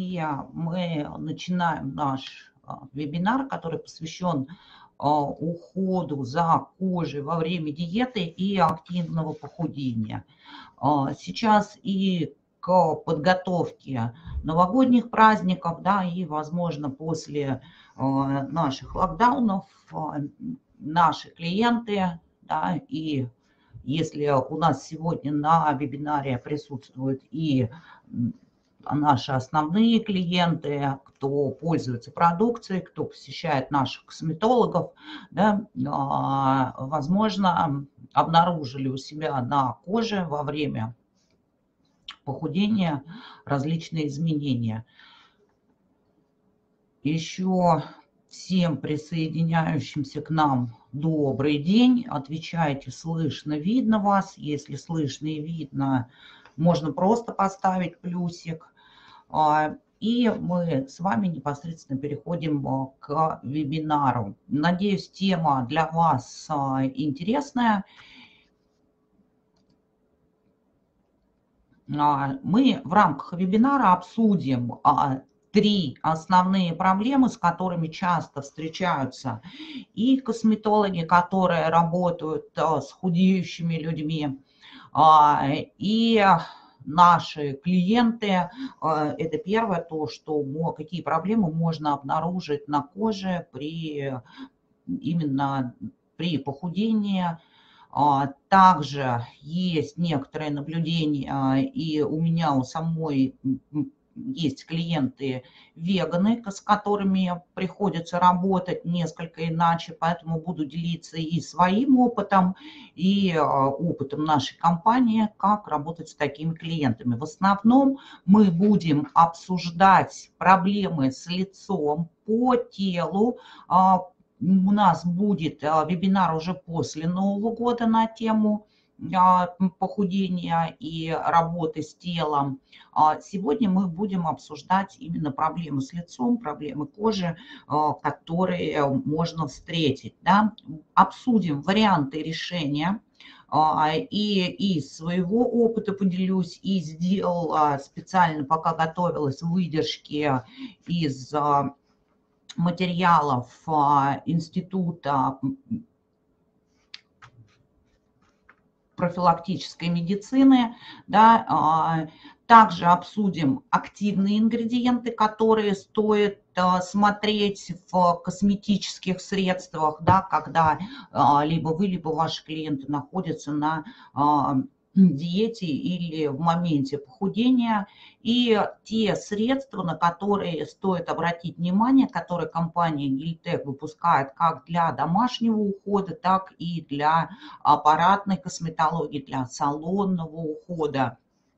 мы начинаем наш вебинар, который посвящен уходу за кожей во время диеты и активного похудения. Сейчас и к подготовке новогодних праздников, да, и, возможно, после наших локдаунов наши клиенты, да, и если у нас сегодня на вебинаре присутствуют и наши основные клиенты, кто пользуется продукцией, кто посещает наших косметологов, да, возможно, обнаружили у себя на коже во время похудения различные изменения. Еще всем присоединяющимся к нам добрый день. Отвечайте, слышно, видно вас. Если слышно и видно, можно просто поставить плюсик. И мы с вами непосредственно переходим к вебинару. Надеюсь, тема для вас интересная. Мы в рамках вебинара обсудим 3 основные проблемы, с которыми часто встречаются и косметологи, которые работают с худеющими людьми, и наши клиенты. Это первое, то, что какие проблемы можно обнаружить на коже именно при похудении. Также есть некоторые наблюдения, и у меня у самой есть клиенты веганы, с которыми приходится работать несколько иначе, поэтому буду делиться и своим опытом, и опытом нашей компании, как работать с такими клиентами. В основном мы будем обсуждать проблемы с лицом, по телу. У нас будет вебинар уже после Нового года на тему похудения и работы с телом. Сегодня мы будем обсуждать именно проблемы с лицом, проблемы кожи, которые можно встретить. Да? Обсудим варианты решения. И из своего опыта поделюсь, и сделала специально, пока готовилась, выдержки из материалов Института профилактической медицины, да. Также обсудим активные ингредиенты, которые стоит смотреть в косметических средствах, да, когда либо вы, либо ваши клиенты находятся на диете или в моменте похудения, и те средства, на которые стоит обратить внимание, которые компания Гильтек выпускает как для домашнего ухода, так и для аппаратной косметологии, для салонного ухода.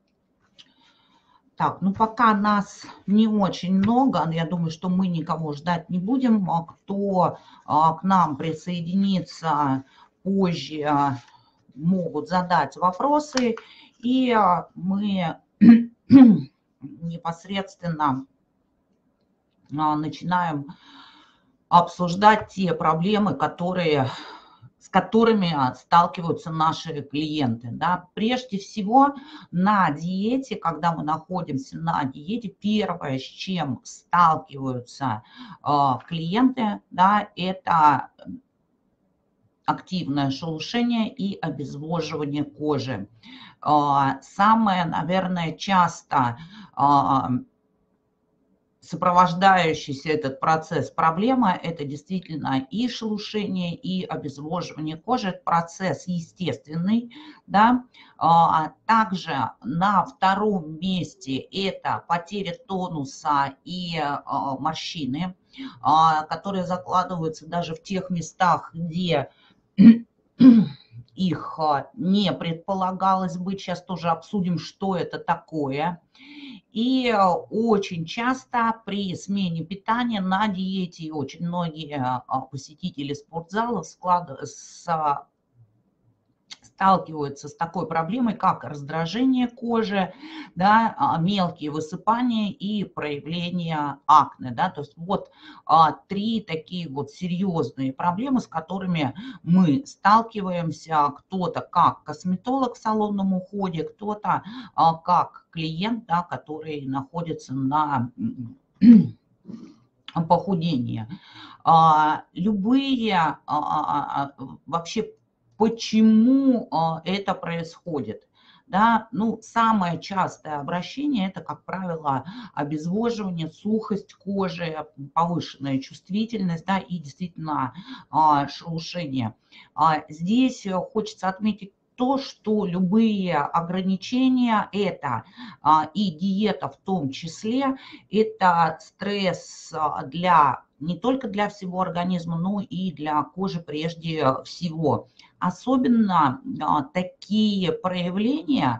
Так, ну пока нас не очень много, я думаю, что мы никого ждать не будем. Кто к нам присоединится позже, могут задать вопросы, и мы непосредственно начинаем обсуждать те проблемы, с которыми сталкиваются наши клиенты. Да. Прежде всего, на диете, когда мы находимся на диете, первое, с чем сталкиваются клиенты, да, это активное шелушение и обезвоживание кожи. Самое, наверное, часто сопровождающийся этот процесс проблема – это действительно и шелушение, и обезвоживание кожи. Это процесс естественный. Да? Также на втором месте это потеря тонуса и морщины, которые закладываются даже в тех местах, где их не предполагалось быть. Сейчас тоже обсудим, что это такое. И очень часто при смене питания на диете очень многие посетители спортзалов сталкиваются с такой проблемой, как раздражение кожи, да, мелкие высыпания и проявление акне. Да, то есть вот три такие вот серьезные проблемы, с которыми мы сталкиваемся. Кто-то как косметолог в салонном уходе, кто-то как клиент, да, который находится на похудении. Любые вообще, почему это происходит? Да, ну, самое частое обращение – это, как правило, обезвоживание, сухость кожи, повышенная чувствительность, да, и действительно шелушение. Здесь хочется отметить то, что любые ограничения – это и диета в том числе, это стресс не только для всего организма, но и для кожи прежде всего. Особенно такие проявления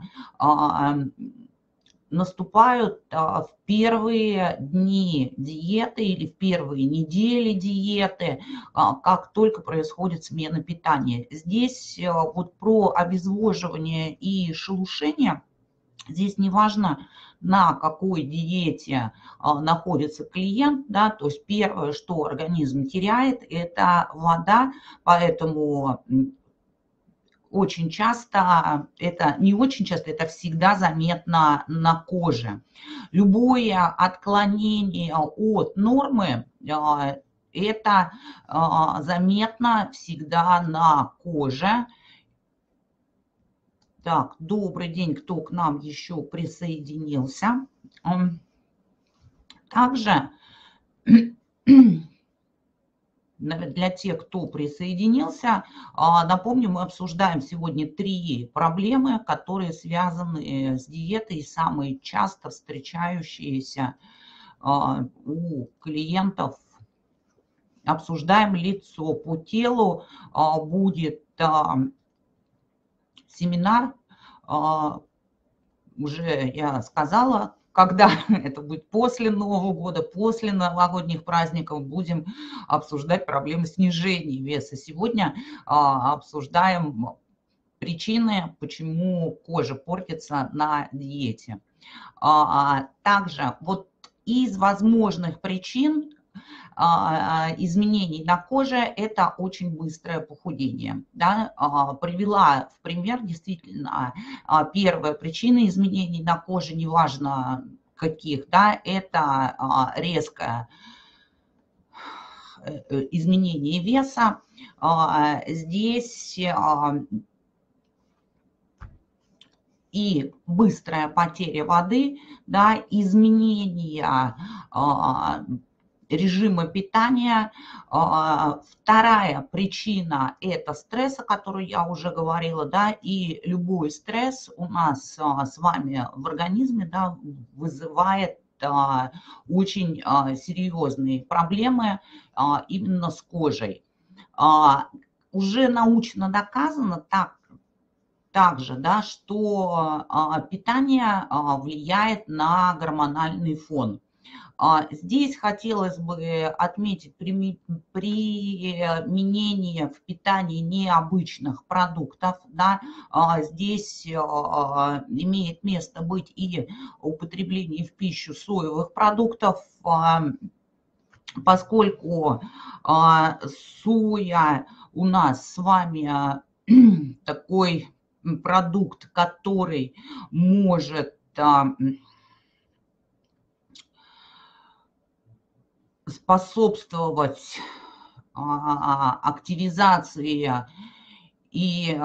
наступают в первые дни диеты или в первые недели диеты, как только происходит смена питания. Здесь вот про обезвоживание и шелушение, здесь не важно, на какой диете находится клиент, да, то есть первое, что организм теряет, это вода, поэтому очень часто, это не очень часто, это всегда заметно на коже. Любое отклонение от нормы, это заметно всегда на коже. Так, добрый день, кто к нам еще присоединился. Также для тех, кто присоединился, напомню, мы обсуждаем сегодня 3 проблемы, которые связаны с диетой, самые часто встречающиеся у клиентов. Обсуждаем лицо по телу, будет семинар, уже я сказала, когда это будет после Нового года, после новогодних праздников, будем обсуждать проблемы снижения веса. Сегодня обсуждаем причины, почему кожа портится на диете. Также вот из возможных причин изменений на коже – это очень быстрое похудение. Да? Привела в пример действительно первая причина изменений на коже, неважно каких, да, это резкое изменение веса. Здесь и быстрая потеря воды, да, изменение режима питания. Вторая причина – это стресс, о котором я уже говорила, да, и любой стресс у нас с вами в организме, да, вызывает очень серьезные проблемы именно с кожей. Уже научно доказано также, да, что питание влияет на гормональный фон. Здесь хотелось бы отметить применение в питании необычных продуктов. Да, здесь имеет место быть и употребление в пищу соевых продуктов, поскольку соя у нас с вами такой продукт, который может способствовать активизации и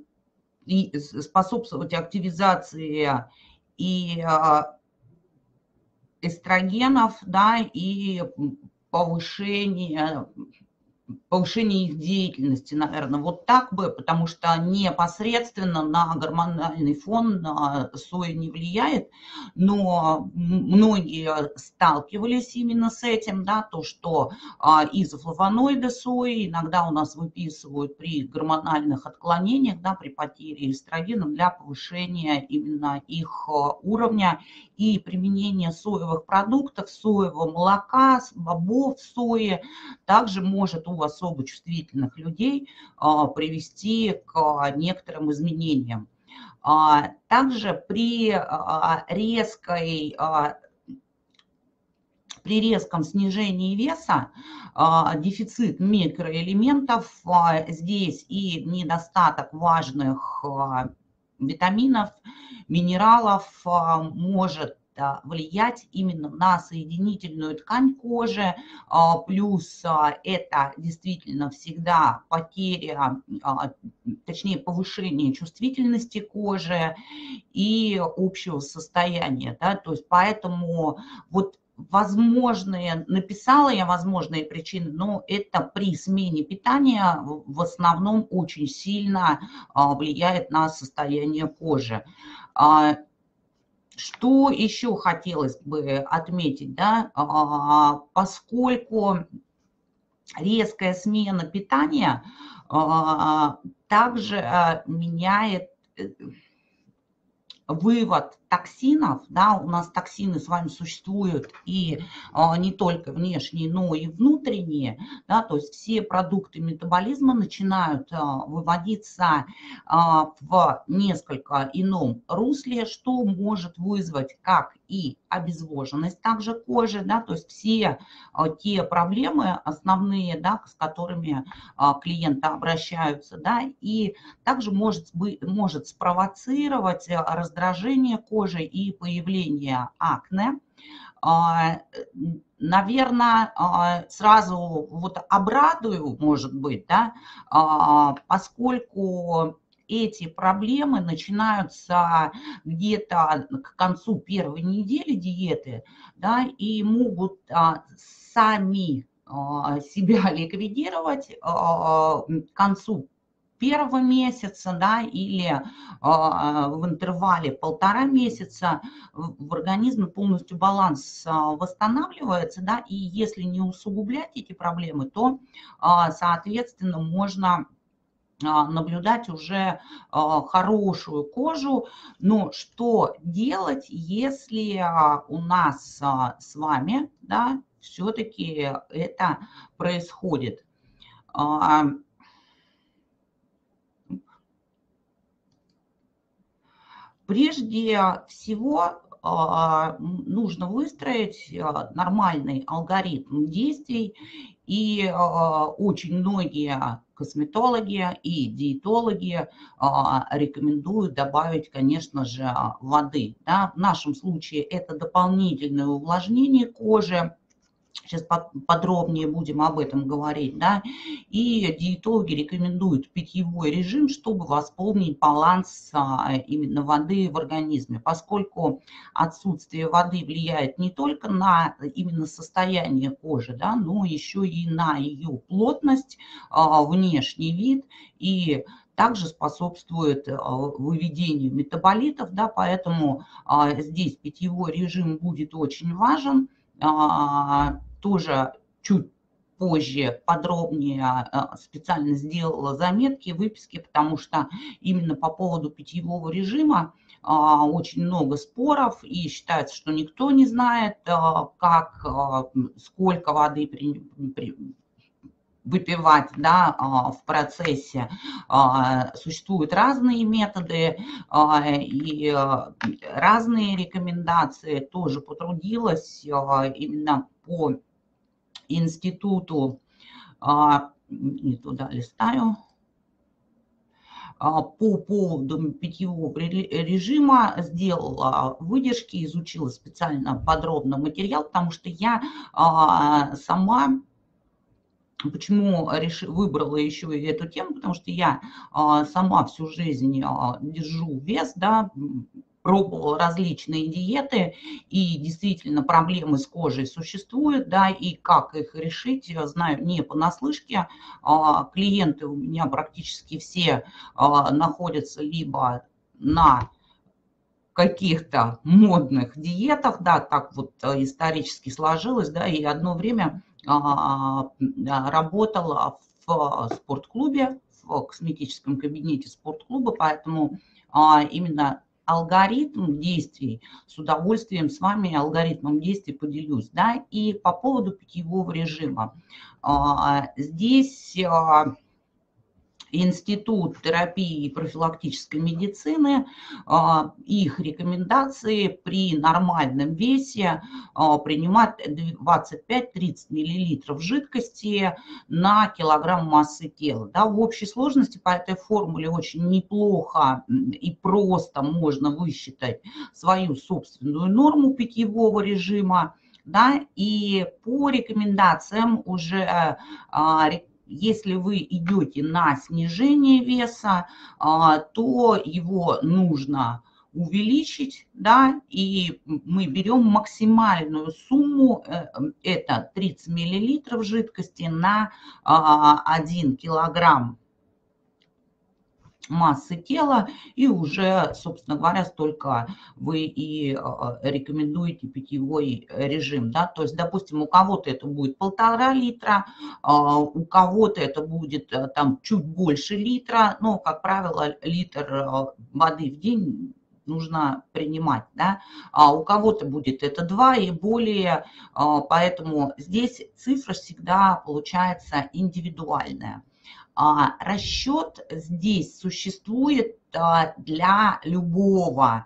эстрогенов, да, и повышение их деятельности, наверное, вот так бы, потому что непосредственно на гормональный фон соя не влияет, но многие сталкивались именно с этим, да, то, что изофлавоноиды сои иногда у нас выписывают при гормональных отклонениях, да, при потере эстрогена для повышения именно их уровня и применение соевых продуктов, соевого молока, бобов сои также может у особо чувствительных людей привести к некоторым изменениям. Также при резком снижении веса дефицит микроэлементов здесь и недостаток важных витаминов, минералов может влиять именно на соединительную ткань кожи, плюс это действительно всегда потеря, точнее повышение чувствительности кожи и общего состояния, да, то есть поэтому вот возможные, написала я возможные причины, но это при смене питания в основном очень сильно влияет на состояние кожи. Что еще хотелось бы отметить, да, поскольку резкая смена питания также меняет вывод токсинов, да, у нас токсины с вами существуют и не только внешние, но и внутренние, да, то есть все продукты метаболизма начинают выводиться в несколько ином русле, что может вызвать как и обезвоженность также кожи, да, то есть все те проблемы основные, да, с которыми клиенты обращаются, да, и также может спровоцировать раздражение кожи и появление акне. Наверное, сразу вот обрадую, может быть, да, поскольку эти проблемы начинаются где-то к концу первой недели диеты, да, и могут сами себя ликвидировать к концу первого месяца, да, или в интервале 1,5 месяца в организме полностью баланс восстанавливается, да, и если не усугублять эти проблемы, то, соответственно, можно наблюдать уже хорошую кожу. Но что делать, если у нас с вами, да, все-таки это происходит? Прежде всего нужно выстроить нормальный алгоритм действий, и очень многие косметологи и диетологи рекомендуют добавить, конечно же, воды. Да? В нашем случае это дополнительное увлажнение кожи. Сейчас подробнее будем об этом говорить, да, и диетологи рекомендуют питьевой режим, чтобы восполнить баланс именно воды в организме, поскольку отсутствие воды влияет не только на именно состояние кожи, да, но еще и на ее плотность, внешний вид и также способствует выведению метаболитов, да, поэтому здесь питьевой режим будет очень важен. Тоже чуть позже подробнее специально сделала заметки, выписки, потому что именно по поводу питьевого режима очень много споров, и считается, что никто не знает, сколько воды выпивать, да, в процессе. Существуют разные методы и разные рекомендации. Тоже потрудилась именно по институту, не туда листаю, по поводу питьевого режима, сделала выдержки, изучила специально подробно материал, потому что я сама... Почему выбрала еще и эту тему? Потому что я сама всю жизнь держу вес, да, пробовала различные диеты, и действительно проблемы с кожей существуют, да, и как их решить, я знаю не понаслышке. Клиенты у меня практически все находятся либо на каких-то модных диетах, да, так вот исторически сложилось, да, и одно время работала в спортклубе, в косметическом кабинете спортклуба, поэтому именно алгоритм действий, с удовольствием с вами алгоритмом действий поделюсь, да, и по поводу питьевого режима. Здесь Институт терапии и профилактической медицины, их рекомендации при нормальном весе принимать 25-30 мл жидкости на килограмм массы тела. Да, в общей сложности по этой формуле очень неплохо и просто можно высчитать свою собственную норму питьевого режима. Да, и по рекомендациям уже если вы идете на снижение веса, то его нужно увеличить, да, и мы берем максимальную сумму, это 30 мл жидкости на 1 килограмм массы тела, и уже, собственно говоря, столько вы и рекомендуете питьевой режим, да, то есть, допустим, у кого-то это будет 1,5 литра, у кого-то это будет там чуть больше литра, но, как правило, литр воды в день нужно принимать, да, а у кого-то будет это 2 и более, поэтому здесь цифра всегда получается индивидуальная. Расчет здесь существует для любого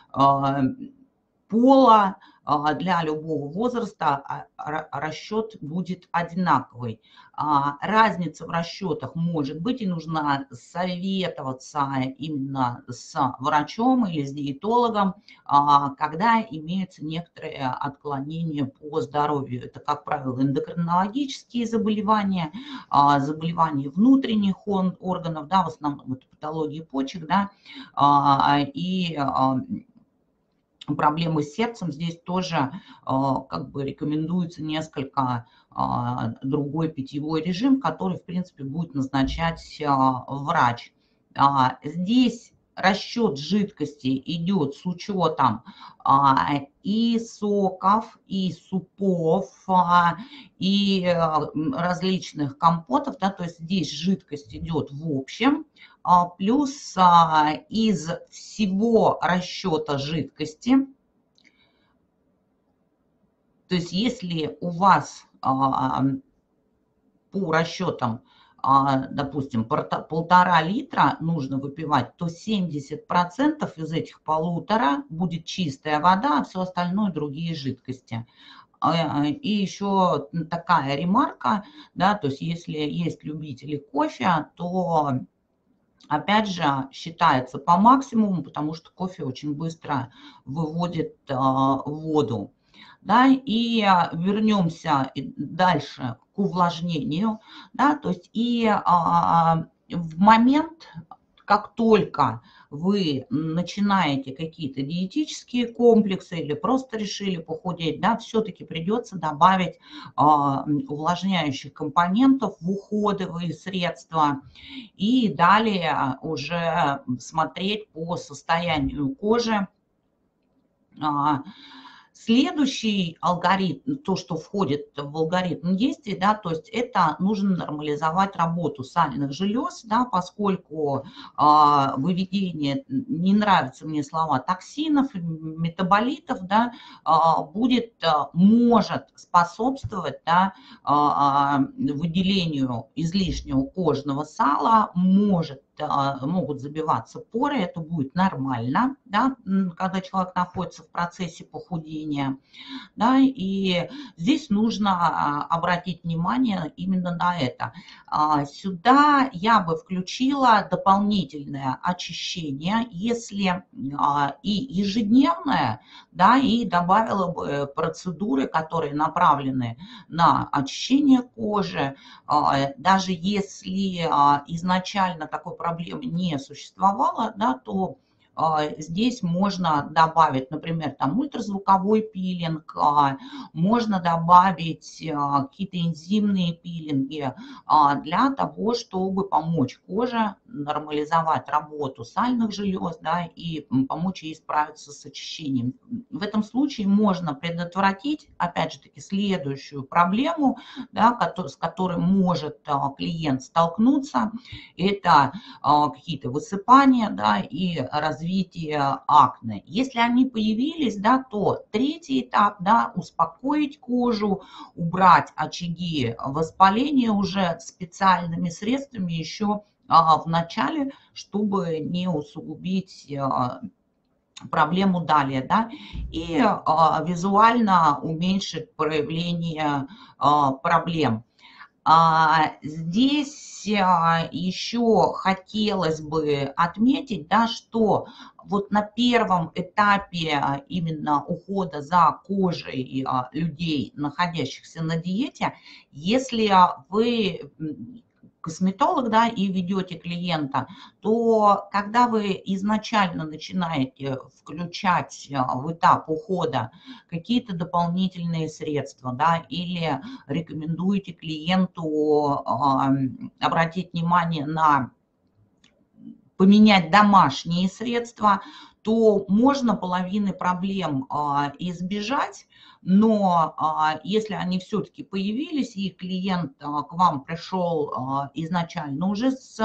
пола, для любого возраста расчет будет одинаковый. Разница в расчетах может быть, и нужно советоваться именно с врачом или с диетологом, когда имеются некоторые отклонения по здоровью. Это, как правило, эндокринологические заболевания, заболевания внутренних органов, да, в основном это патологии почек, да, и проблемы с сердцем, здесь тоже как бы рекомендуется несколько другой питьевой режим, который, в принципе, будет назначать врач. Здесь расчет жидкости идет с учетом и соков, и супов, и различных компотов, да, то есть здесь жидкость идет в общем. Плюс из всего расчета жидкости, то есть если у вас по расчетам, допустим, 1,5 литра нужно выпивать, то 70% из этих 1,5 будет чистая вода, а все остальное другие жидкости. И еще такая ремарка, да, то есть если есть любители кофе, то опять же, считается по максимуму, потому что кофе очень быстро выводит воду. Да, и вернемся дальше к увлажнению. Да, то есть и в момент, как только вы начинаете какие-то диетические комплексы или просто решили похудеть, да, все-таки придется добавить увлажняющих компонентов в уходовые средства и далее уже смотреть по состоянию кожи. Следующий алгоритм, то, что входит в алгоритм действий, да, то есть это нужно нормализовать работу сальных желез, да, поскольку выведение, не нравятся мне слова токсинов, метаболитов, да, может способствовать, да, выделению излишнего кожного сала, могут забиваться поры, это будет нормально, да, когда человек находится в процессе похудения, да, и здесь нужно обратить внимание именно на это. Сюда я бы включила дополнительное очищение, если и ежедневное, да, и добавила бы процедуры, которые направлены на очищение кожи, даже если изначально такой проблемы не существовало, да, то здесь можно добавить, например, там ультразвуковой пилинг, можно добавить какие-то энзимные пилинги для того, чтобы помочь коже нормализовать работу сальных желез, да, и помочь ей справиться с очищением. В этом случае можно предотвратить, опять же таки, следующую проблему, да, с которой может клиент столкнуться, это какие-то высыпания, да, и развитие развития акне. Если они появились, да, то третий этап, да, успокоить кожу, убрать очаги воспаления уже специальными средствами еще в начале, чтобы не усугубить проблему далее, да, и визуально уменьшить проявление проблем. Здесь еще хотелось бы отметить, да, что вот на первом этапе именно ухода за кожей людей, находящихся на диете, если вы косметолог, да, и ведете клиента, то когда вы изначально начинаете включать в этап ухода какие-то дополнительные средства, да, или рекомендуете клиенту обратить внимание на поменять домашние средства, то можно половины проблем избежать, но если они все-таки появились, и клиент к вам пришел изначально уже с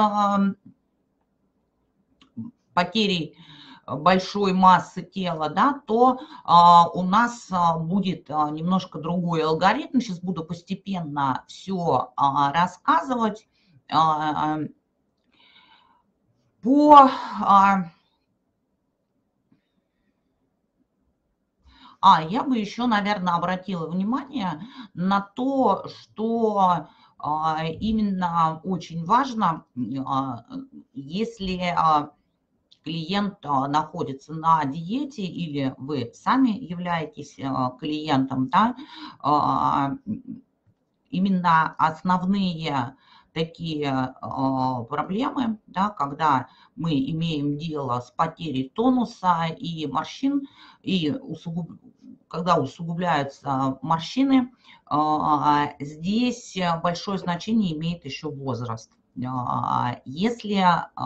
потерей большой массы тела, да, то у нас будет немножко другой алгоритм. Сейчас буду постепенно все рассказывать. Я бы еще, наверное, обратила внимание на то, что именно очень важно, если клиент находится на диете или вы сами являетесь клиентом, да, именно основные такие проблемы, да, когда мы имеем дело с потерей тонуса и морщин, и когда усугубляются морщины, здесь большое значение имеет еще возраст. Если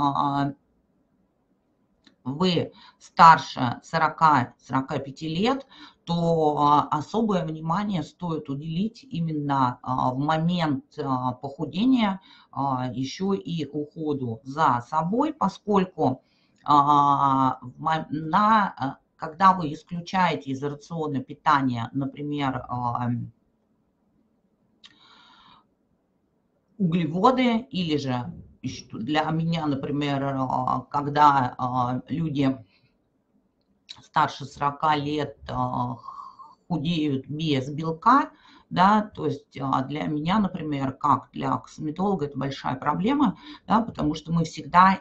вы старше 40-45 лет, то особое внимание стоит уделить именно в момент похудения еще и уходу за собой, поскольку когда вы исключаете из рациона питания, например, углеводы, или же для меня, например, когда люди старше 40 лет худеют без белка, да, то есть для меня, например, как для косметолога, это большая проблема, да, потому что мы всегда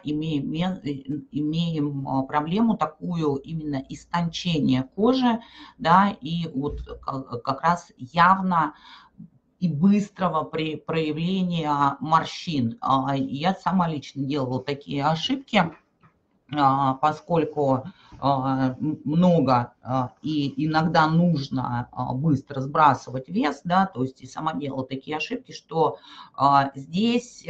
имеем проблему такую именно истончения кожи, да, и вот как раз явно и быстрого проявления морщин. Я сама лично делала такие ошибки, поскольку много и иногда нужно быстро сбрасывать вес, да, то есть и сама делала такие ошибки, что здесь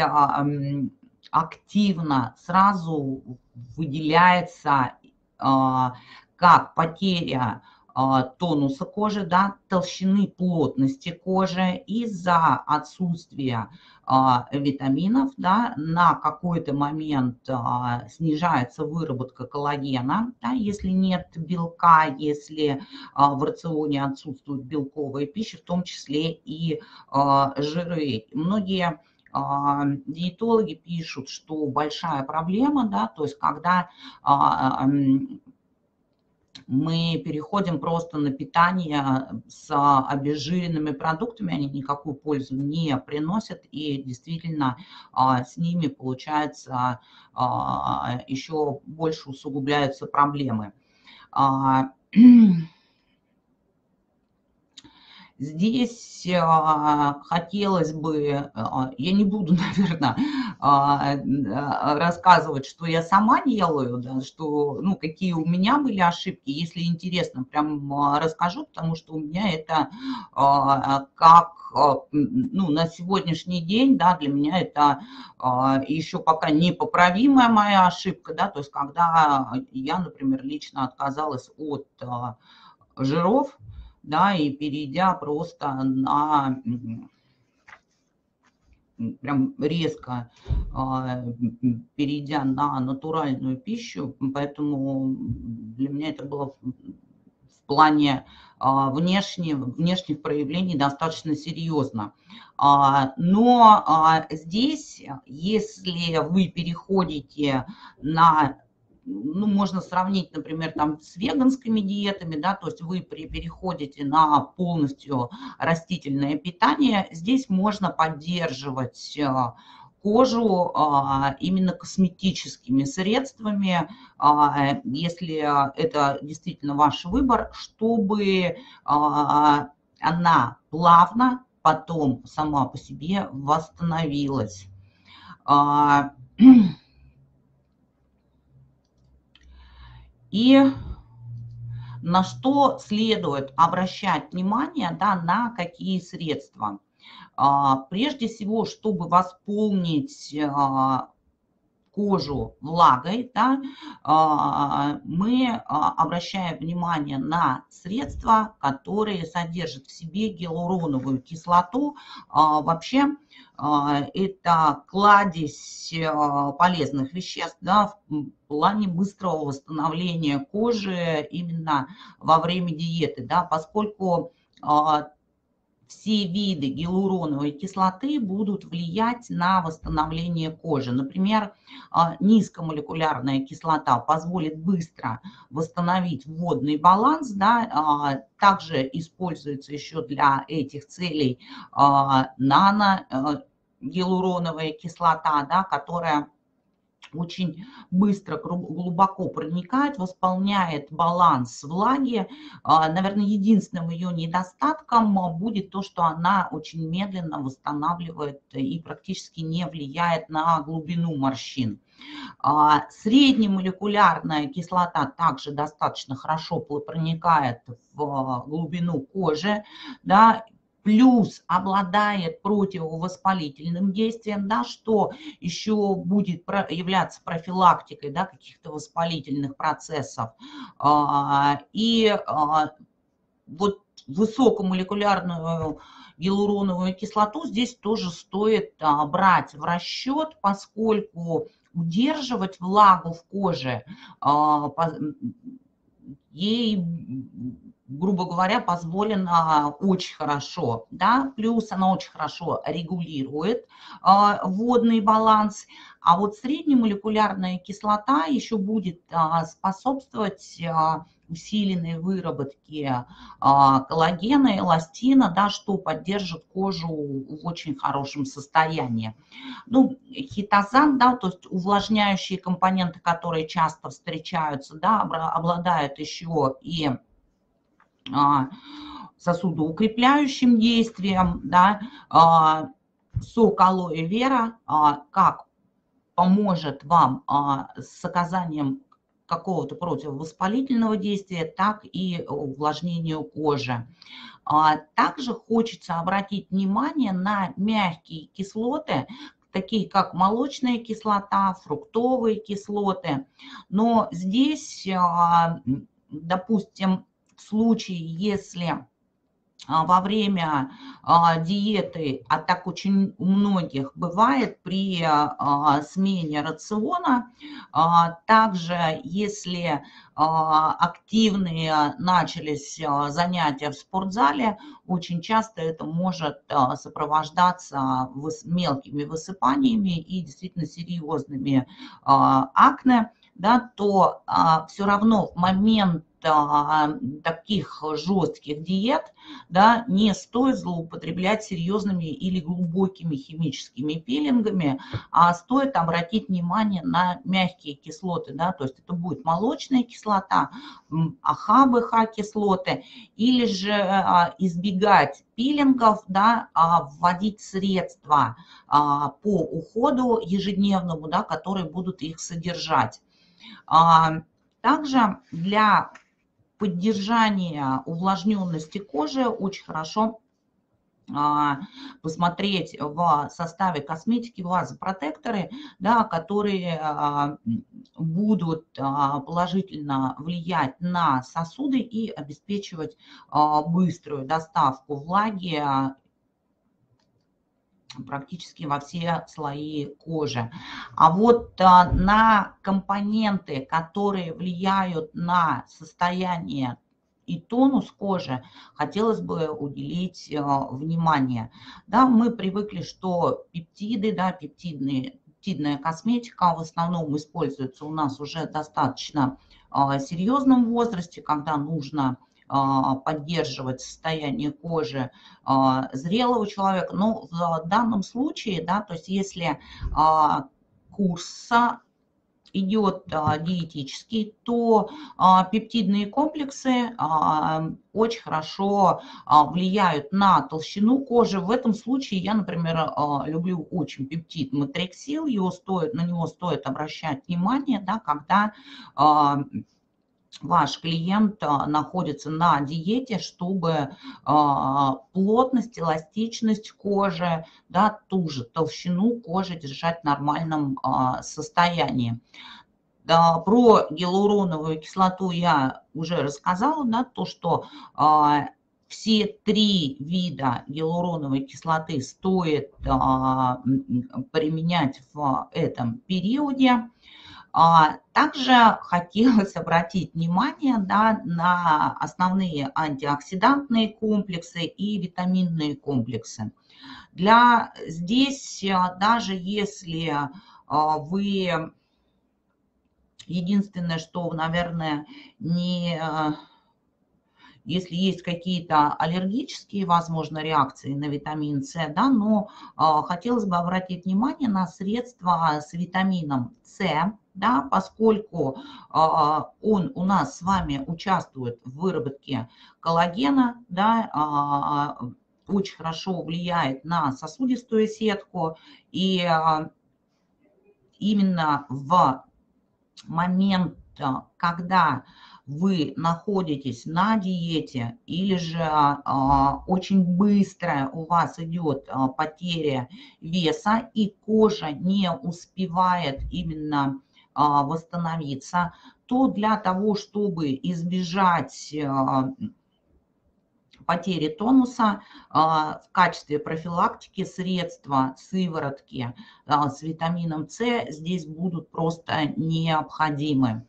активно сразу выделяется как потеря тонуса кожи, да, толщины, плотности кожи из-за отсутствия витаминов, да, на какой-то момент снижается выработка коллагена, да, если нет белка, если в рационе отсутствует белковая пища, в том числе и жиры. Многие диетологи пишут, что большая проблема, да, то есть когда мы переходим просто на питание с обезжиренными продуктами, они никакую пользу не приносят, и действительно с ними, получается, еще больше усугубляются проблемы. Здесь хотелось бы, я не буду, наверное, рассказывать, что я сама делаю, да, что, ну, какие у меня были ошибки. Если интересно, прям расскажу, потому что у меня это ну, на сегодняшний день, да, для меня это еще пока непоправимая моя ошибка, да, то есть когда я, например, лично отказалась от жиров, да, и перейдя просто на прям резко перейдя на натуральную пищу, поэтому для меня это было в плане внешних проявлений достаточно серьезно. Но здесь, если вы переходите на, ну, можно сравнить, например, там с веганскими диетами, да, то есть вы переходите на полностью растительное питание, здесь можно поддерживать кожу именно косметическими средствами, если это действительно ваш выбор, чтобы она плавно потом сама по себе восстановилась. И на что следует обращать внимание, да, на какие средства. Прежде всего, чтобы восполнить кожу влагой, да, мы обращаем внимание на средства, которые содержат в себе гиалуроновую кислоту. Вообще это кладезь полезных веществ, да, в плане быстрого восстановления кожи именно во время диеты, да, поскольку все виды гиалуроновой кислоты будут влиять на восстановление кожи. Например, низкомолекулярная кислота позволит быстро восстановить водный баланс, да, также используется еще для этих целей нано-гиалуроновая кислота, да, которая очень быстро, глубоко проникает, восполняет баланс влаги. Наверное, единственным ее недостатком будет то, что она очень медленно восстанавливает и практически не влияет на глубину морщин. Среднемолекулярная кислота также достаточно хорошо проникает в глубину кожи, да, плюс обладает противовоспалительным действием, да, что еще будет являться профилактикой, да, каких-то воспалительных процессов. И вот высокомолекулярную гиалуроновую кислоту здесь тоже стоит брать в расчет, поскольку удерживать влагу в коже ей, грубо говоря, позволено очень хорошо, да, плюс она очень хорошо регулирует водный баланс, а вот среднемолекулярная кислота еще будет способствовать усиленной выработке коллагена, эластина, да, что поддержит кожу в очень хорошем состоянии. Ну, хитозан, да, то есть увлажняющие компоненты, которые часто встречаются, да, обладают еще и сосудоукрепляющим действием, да, сок алоэ вера как поможет вам с оказанием какого-то противовоспалительного действия, так и увлажнению кожи. Также хочется обратить внимание на мягкие кислоты, такие как молочная кислота, фруктовые кислоты. Но здесь, допустим, в случае, если во время диеты, а так очень у многих бывает при смене рациона, также если активные начались занятия в спортзале, очень часто это может сопровождаться мелкими высыпаниями и действительно серьезными акне, да, то все равно в момент таких жестких диет, да, не стоит злоупотреблять серьезными или глубокими химическими пилингами, а стоит обратить внимание на мягкие кислоты, да, то есть это будет молочная кислота, АХ-БХ-кислоты, или же избегать пилингов, да, вводить средства по уходу ежедневному, да, которые будут их содержать. Также для поддержания увлажненности кожи очень хорошо посмотреть в составе косметики вазопротекторы, да, которые будут положительно влиять на сосуды и обеспечивать быструю доставку влаги практически во все слои кожи. А вот на компоненты, которые влияют на состояние и тонус кожи, хотелось бы уделить внимание. Да, мы привыкли, что пептиды, да, пептидная косметика в основном используется у нас уже достаточно серьезном возрасте, когда нужно поддерживать состояние кожи зрелого человека. Но в данном случае, да, то есть если курс идет диетический, то пептидные комплексы очень хорошо влияют на толщину кожи. В этом случае я, например, люблю очень пептид Матриксил, на него стоит обращать внимание, да, когда ваш клиент находится на диете, чтобы плотность, эластичность кожи, да, ту же толщину кожи держать в нормальном состоянии. Да, про гиалуроновую кислоту я уже рассказала, да, то, что все 3 вида гиалуроновой кислоты стоит применять в этом периоде. Также хотелось обратить внимание, да, на основные антиоксидантные комплексы и витаминные комплексы. Здесь, даже если вы, единственное, что, наверное, если есть какие-то аллергические, возможно, реакции на витамин С, да, но хотелось бы обратить внимание на средства с витамином С, да, поскольку он у нас с вами участвует в выработке коллагена, да, очень хорошо влияет на сосудистую сетку, и именно в момент, когда вы находитесь на диете или же очень быстро у вас идет потеря веса и кожа не успевает именно восстановиться, то для того, чтобы избежать потери тонуса, в качестве профилактики средства, сыворотки с витамином С здесь будут просто необходимы.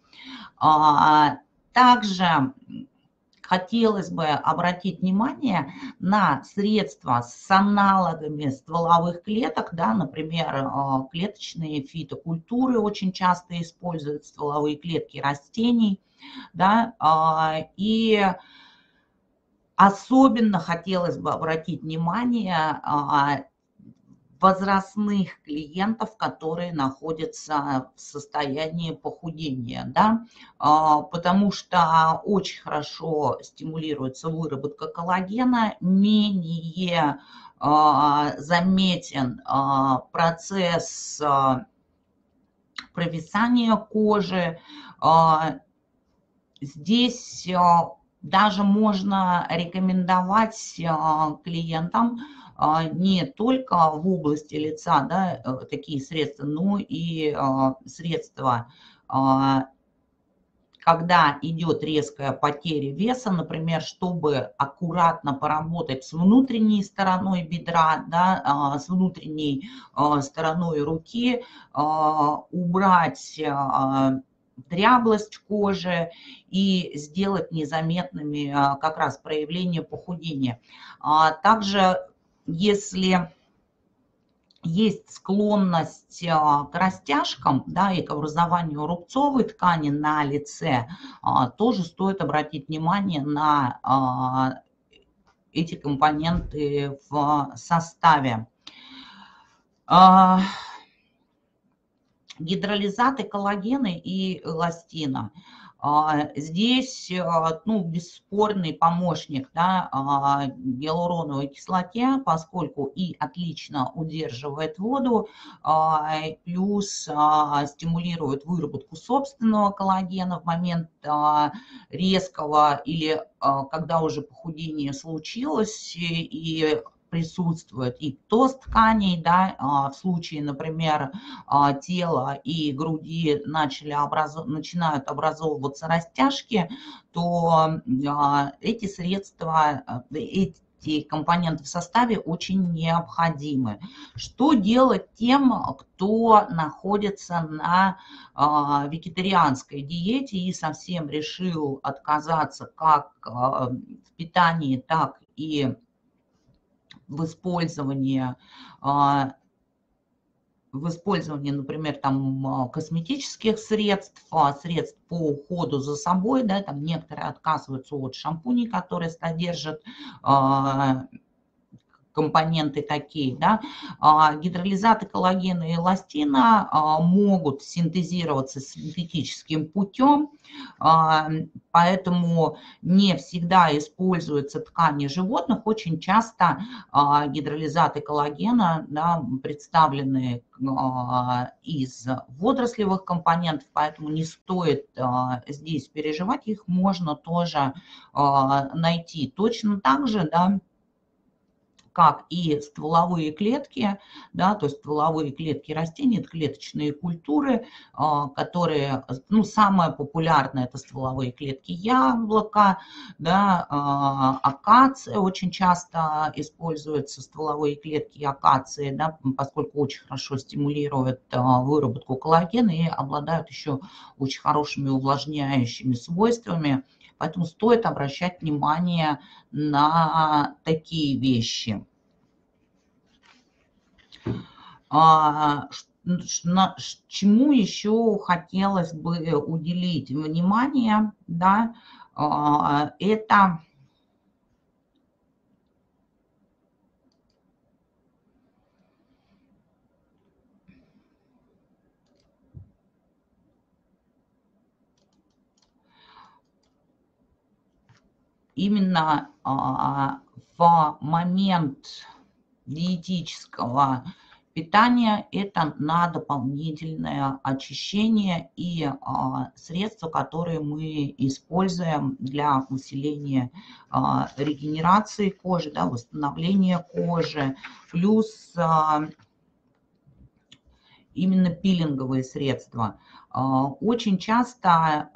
Также хотелось бы обратить внимание на средства с аналогами стволовых клеток, да, например, клеточные фитокультуры очень часто используют стволовые клетки растений, да, и особенно хотелось бы обратить внимание возрастных клиентов, которые находятся в состоянии похудения, да, потому что очень хорошо стимулируется выработка коллагена, менее заметен процесс провисания кожи. Здесь даже можно рекомендовать клиентам не только в области лица, да, такие средства, но и средства, когда идет резкая потеря веса, например, чтобы аккуратно поработать с внутренней стороной бедра, да, с внутренней стороной руки, убрать дряблость кожи и сделать незаметными как раз проявления похудения. Также, если есть склонность к растяжкам, да, и к образованию рубцовой ткани на лице, тоже стоит обратить внимание на эти компоненты в составе. Гидролизаты коллагена и эластина. Здесь, ну, бесспорный помощник, да, гиалуроновой кислоте, поскольку и отлично удерживает воду, плюс стимулирует выработку собственного коллагена в момент резкого или когда уже похудение случилось и присутствует и ТОС тканей, да, в случае, например, тела и груди начинают образовываться растяжки, то эти средства, эти эти компоненты в составе очень необходимы. Что делать тем, кто находится на вегетарианской диете и совсем решил отказаться как в питании, так и в использовании, например, там, косметических средств, средств по уходу за собой, да, там некоторые отказываются от шампуней, которые содержат компоненты такие, да, гидролизаты коллагена и эластина могут синтезироваться синтетическим путем, поэтому не всегда используются ткани животных. Очень часто гидролизаты коллагена, да, представлены из водорослевых компонентов, поэтому не стоит здесь переживать, их можно тоже найти. Точно так же, да, как и стволовые клетки, да, то есть стволовые клетки растений, это клеточные культуры, которые, ну, самое популярное это стволовые клетки яблока, да, акация, очень часто используются стволовые клетки акации, да, поскольку очень хорошо стимулируют выработку коллагена и обладают еще очень хорошими увлажняющими свойствами. Поэтому стоит обращать внимание на такие вещи. Чему еще хотелось бы уделить внимание, да, это именно в момент диетического питания это на дополнительное очищение и средства, которые мы используем для усиления регенерации кожи, да, восстановления кожи, плюс именно пилинговые средства. Очень часто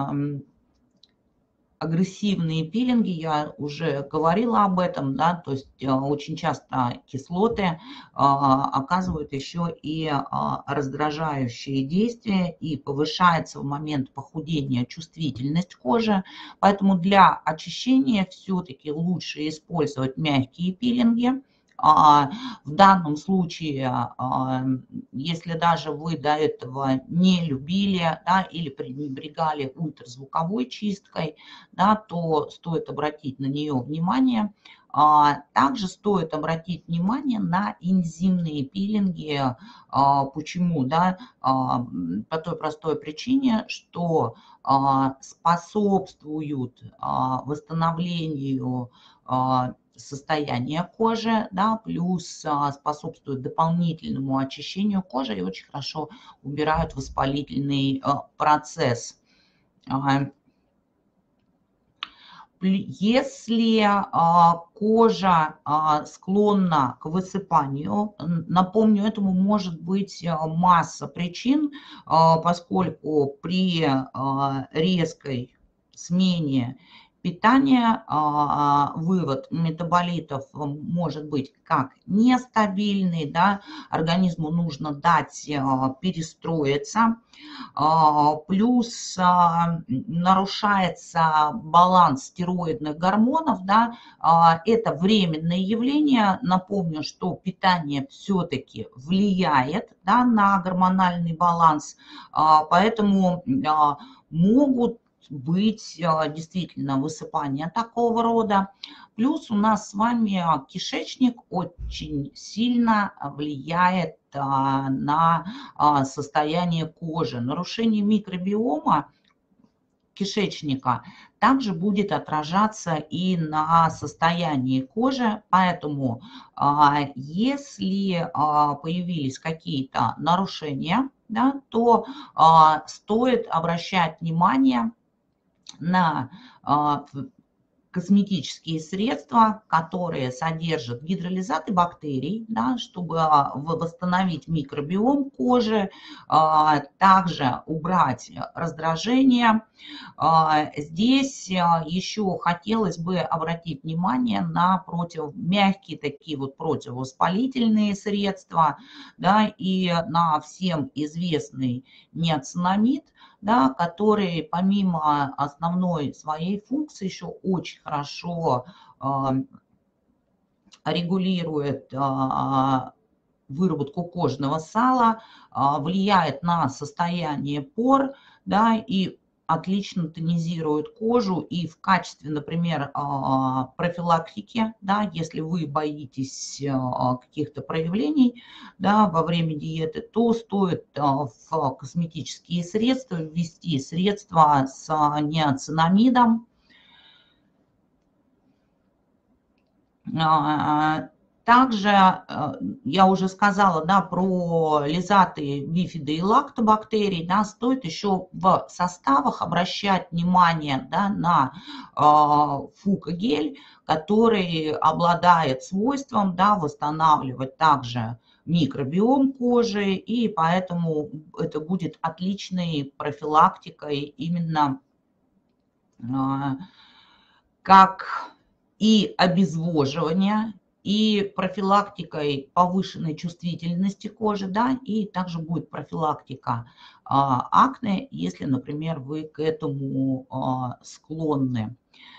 агрессивные пилинги, я уже говорила об этом, да, то есть очень часто кислоты оказывают еще и раздражающие действия и повышается в момент похудения чувствительность кожи, поэтому для очищения все-таки лучше использовать мягкие пилинги. В данном случае, если даже вы до этого не любили, да, или пренебрегали ультразвуковой чисткой, да, то стоит обратить на нее внимание. Также стоит обратить внимание на энзимные пилинги. Почему? Да? По той простой причине, что способствуют восстановлению состояние кожи, да, плюс способствует дополнительному очищению кожи и очень хорошо убирают воспалительный процесс. Если кожа склонна к высыпанию, напомню, этому может быть масса причин, поскольку при резкой смене питания вывод метаболитов может быть как нестабильный, да, организму нужно дать перестроиться, плюс нарушается баланс стероидных гормонов, да, это временное явление. Напомню, что питание все-таки влияет, да, на гормональный баланс, поэтому могут быть действительно высыпания такого рода. Плюс у нас с вами кишечник очень сильно влияет на состояние кожи. Нарушение микробиома кишечника также будет отражаться и на состоянии кожи, поэтому если появились какие-то нарушения, да, то стоит обращать внимание на косметические средства, которые содержат гидролизаты бактерий, да, чтобы восстановить микробиом кожи, также убрать раздражение. Здесь еще хотелось бы обратить внимание на мягкие такие вот противовоспалительные средства, да, и на всем известный ниацинамид, да, который помимо основной своей функции еще очень хорошо регулирует выработку кожного сала, влияет на состояние пор, да, и отлично тонизирует кожу, и в качестве, например, профилактики, да, если вы боитесь каких-то проявлений, да, во время диеты, то стоит в косметические средства ввести средства с ниацинамидом. Также я уже сказала, да, про лизаты бифиды и лактобактерий, да, стоит еще в составах обращать внимание, да, на фукагель, который обладает свойством, да, восстанавливать также микробиом кожи, и поэтому это будет отличной профилактикой именно как и обезвоживание, и профилактикой повышенной чувствительности кожи, да, и также будет профилактика акне, если, например, вы к этому склонны.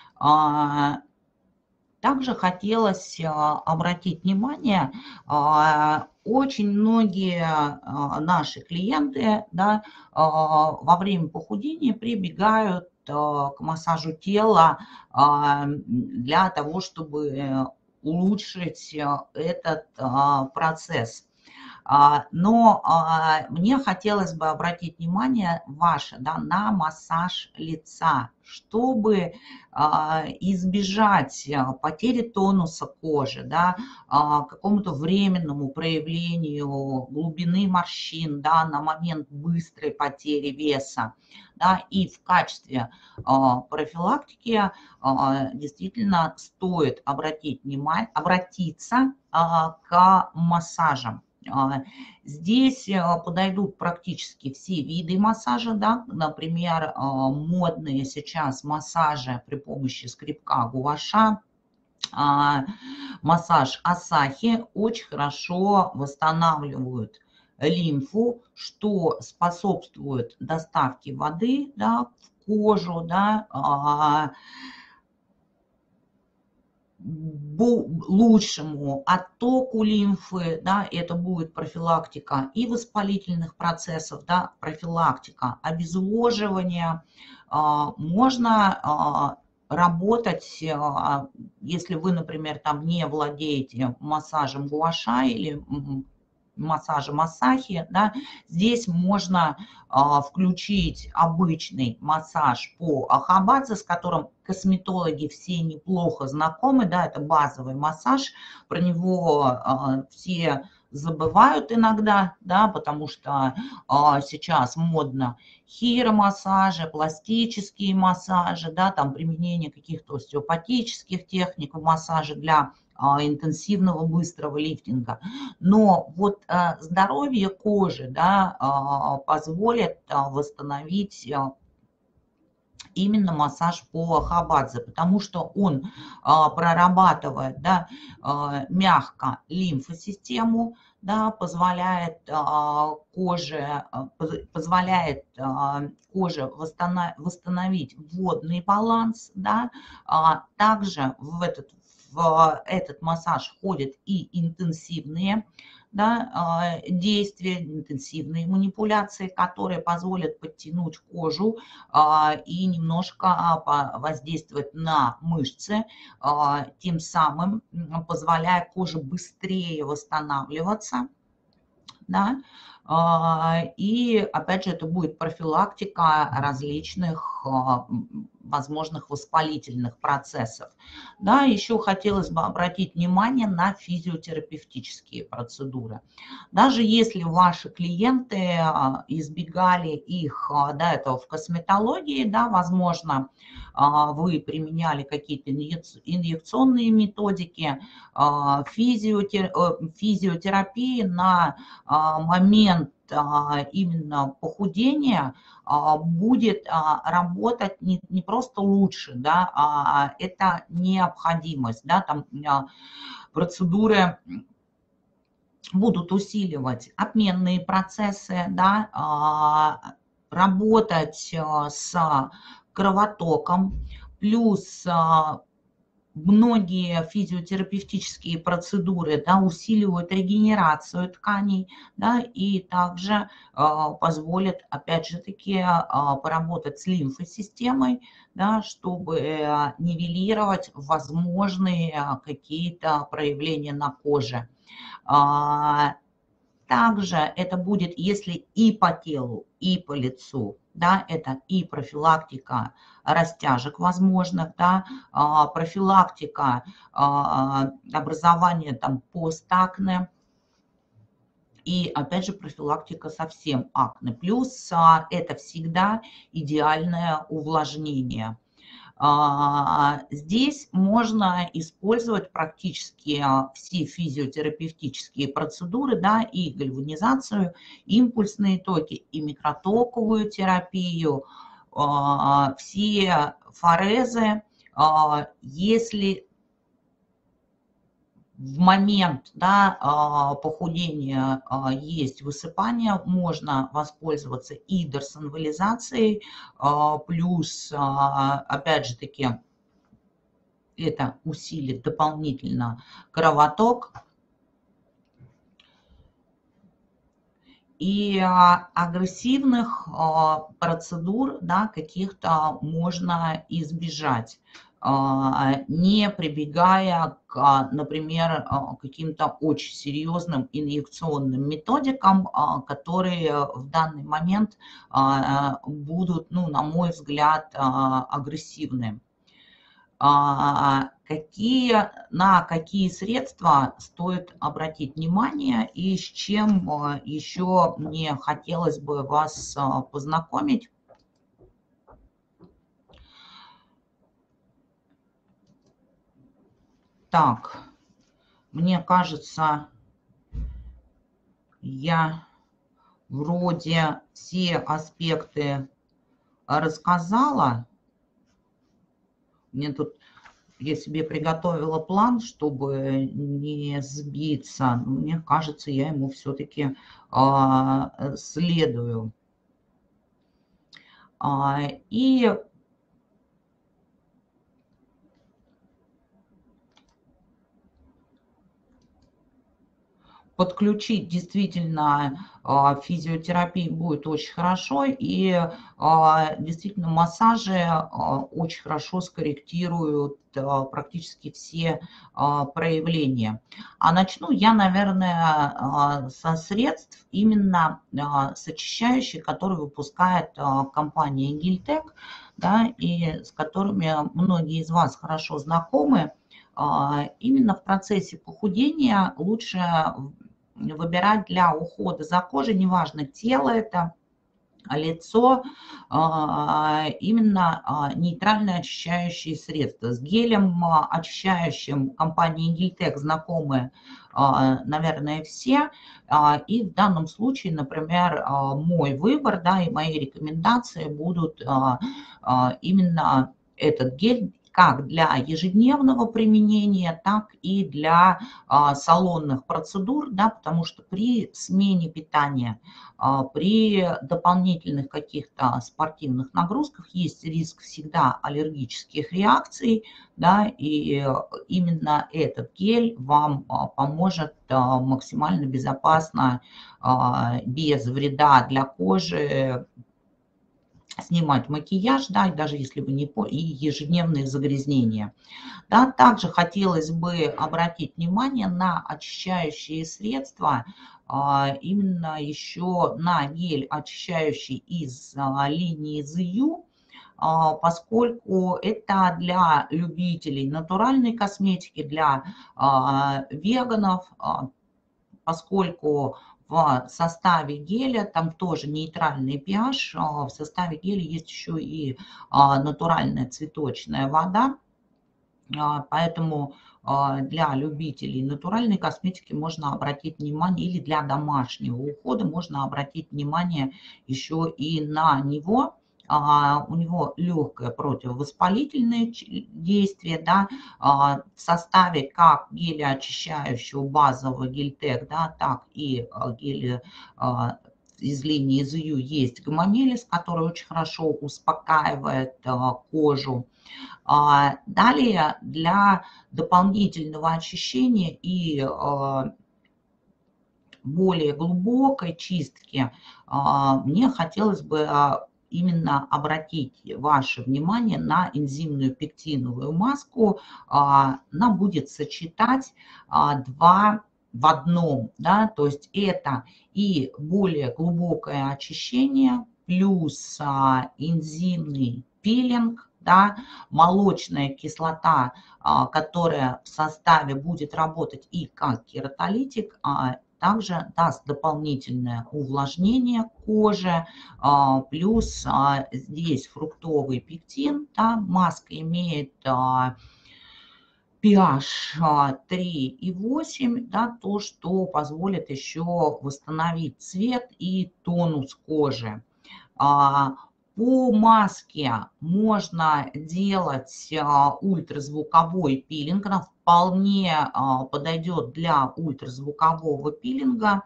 Также хотелось обратить внимание, очень многие наши клиенты, да, во время похудения прибегают к массажу тела для того, чтобы улучшить этот процесс. Но мне хотелось бы обратить внимание ваше, да, на массаж лица, чтобы избежать потери тонуса кожи, да, какому-то временному проявлению глубины морщин, да, на момент быстрой потери веса. Да, и в качестве профилактики действительно стоит обратиться к массажам. Здесь подойдут практически все виды массажа, да, например, модные сейчас массажи при помощи скребка гуаша, массаж Асахи очень хорошо восстанавливают лимфу, что способствует доставке воды, да, в кожу, да, лучшему оттоку лимфы, да, это будет профилактика и воспалительных процессов, да, профилактика обезвоживания. Можно работать, если вы, например, там не владеете массажем гуаша или массажем Асахи, да, здесь можно включить обычный массаж по Ахабадзе, с которым косметологи все неплохо знакомы, да, это базовый массаж, про него все забывают иногда, да, потому что сейчас модно хиромассажи, пластические массажи, да, там применение каких-то остеопатических техник в массаже для интенсивного быстрого лифтинга. Но вот здоровье кожи, да, позволит восстановить именно массаж по Ахабадзе, потому что он прорабатывает, да, мягко лимфосистему, да, позволяет коже восстановить водный баланс, да. Также в этот массаж входят и интенсивные, да, действия, интенсивные манипуляции, которые позволят подтянуть кожу и немножко воздействовать на мышцы, тем самым позволяя коже быстрее восстанавливаться. Да. И, опять же, это будет профилактика различных возможных воспалительных процессов. Да, еще хотелось бы обратить внимание на физиотерапевтические процедуры. Даже если ваши клиенты избегали их до этого в косметологии, да, возможно, вы применяли какие-то инъекционные методики, физиотерапии на момент именно похудения будет работать не просто лучше, да, а это необходимость, да, там процедуры будут усиливать обменные процессы, да, работать с кровотоком, плюс многие физиотерапевтические процедуры, да, усиливают регенерацию тканей, да, и также позволят, опять же таки, поработать с лимфосистемой, да, чтобы нивелировать возможные какие-то проявления на коже. Также это будет, если и по телу, и по лицу, да, это и профилактика растяжек возможных, да, профилактика образования там постакне и, опять же, профилактика совсем акне. Плюс это всегда идеальное увлажнение. Здесь можно использовать практически все физиотерапевтические процедуры, да, и гальванизацию, импульсные токи, и микротоковую терапию, все форезы. Если в момент, да, похудения есть высыпание, можно воспользоваться и дерсонвализацией, плюс, опять же таки, это усилит дополнительно кровоток. И агрессивных процедур, да, каких-то можно избежать, не прибегая к, например, каким-то очень серьезным инъекционным методикам, которые в данный момент будут, ну, на мой взгляд, агрессивны. На какие средства стоит обратить внимание и с чем еще мне хотелось бы вас познакомить. Так, мне кажется, я вроде все аспекты рассказала. Мне тут, я себе приготовила план, чтобы не сбиться. Мне кажется, я ему все-таки следую. И подключить действительно физиотерапию будет очень хорошо, и действительно массажи очень хорошо скорректируют практически все проявления. А начну я, наверное, со средств именно с очищающих, которые выпускает компания Гильтек, да, и с которыми многие из вас хорошо знакомы. Именно в процессе похудения лучше выбирать для ухода за кожей, неважно, тело это, лицо, именно нейтральные очищающие средства. С гелем очищающим компании Гильтек знакомы, наверное, все. И в данном случае, например, мой выбор, да, и мои рекомендации будут именно этот гель, как для ежедневного применения, так и для салонных процедур, да, потому что при смене питания, при дополнительных каких-то спортивных нагрузках есть риск всегда аллергических реакций, да, и именно этот гель вам поможет максимально безопасно, без вреда для кожи снимать макияж, да, и даже если вы не и ежедневные загрязнения. Да, также хотелось бы обратить внимание на очищающие средства, именно еще на гель очищающий из линии ZYU, поскольку это для любителей натуральной косметики, для веганов, поскольку в составе геля, там тоже нейтральный pH, в составе геля есть еще и натуральная цветочная вода, поэтому для любителей натуральной косметики можно обратить внимание, или для домашнего ухода можно обратить внимание еще и на него. У него легкое противовоспалительное действие, да, в составе как геля очищающего базового Гельтек, да, так и геля из линии ZYU есть гомомелис, который очень хорошо успокаивает кожу. Далее для дополнительного очищения и более глубокой чистки мне хотелось бы именно обратить ваше внимание на энзимную пектиновую маску. Она будет сочетать два в одном, да, то есть это и более глубокое очищение, плюс энзимный пилинг, да, молочная кислота, которая в составе будет работать и как кератолитик, также даст дополнительное увлажнение кожи, плюс здесь фруктовый пектин, да, маска имеет pH 3,8, да, то, что позволит еще восстановить цвет и тонус кожи. По маске можно делать ультразвуковой пилинг, она вполне подойдет для ультразвукового пилинга.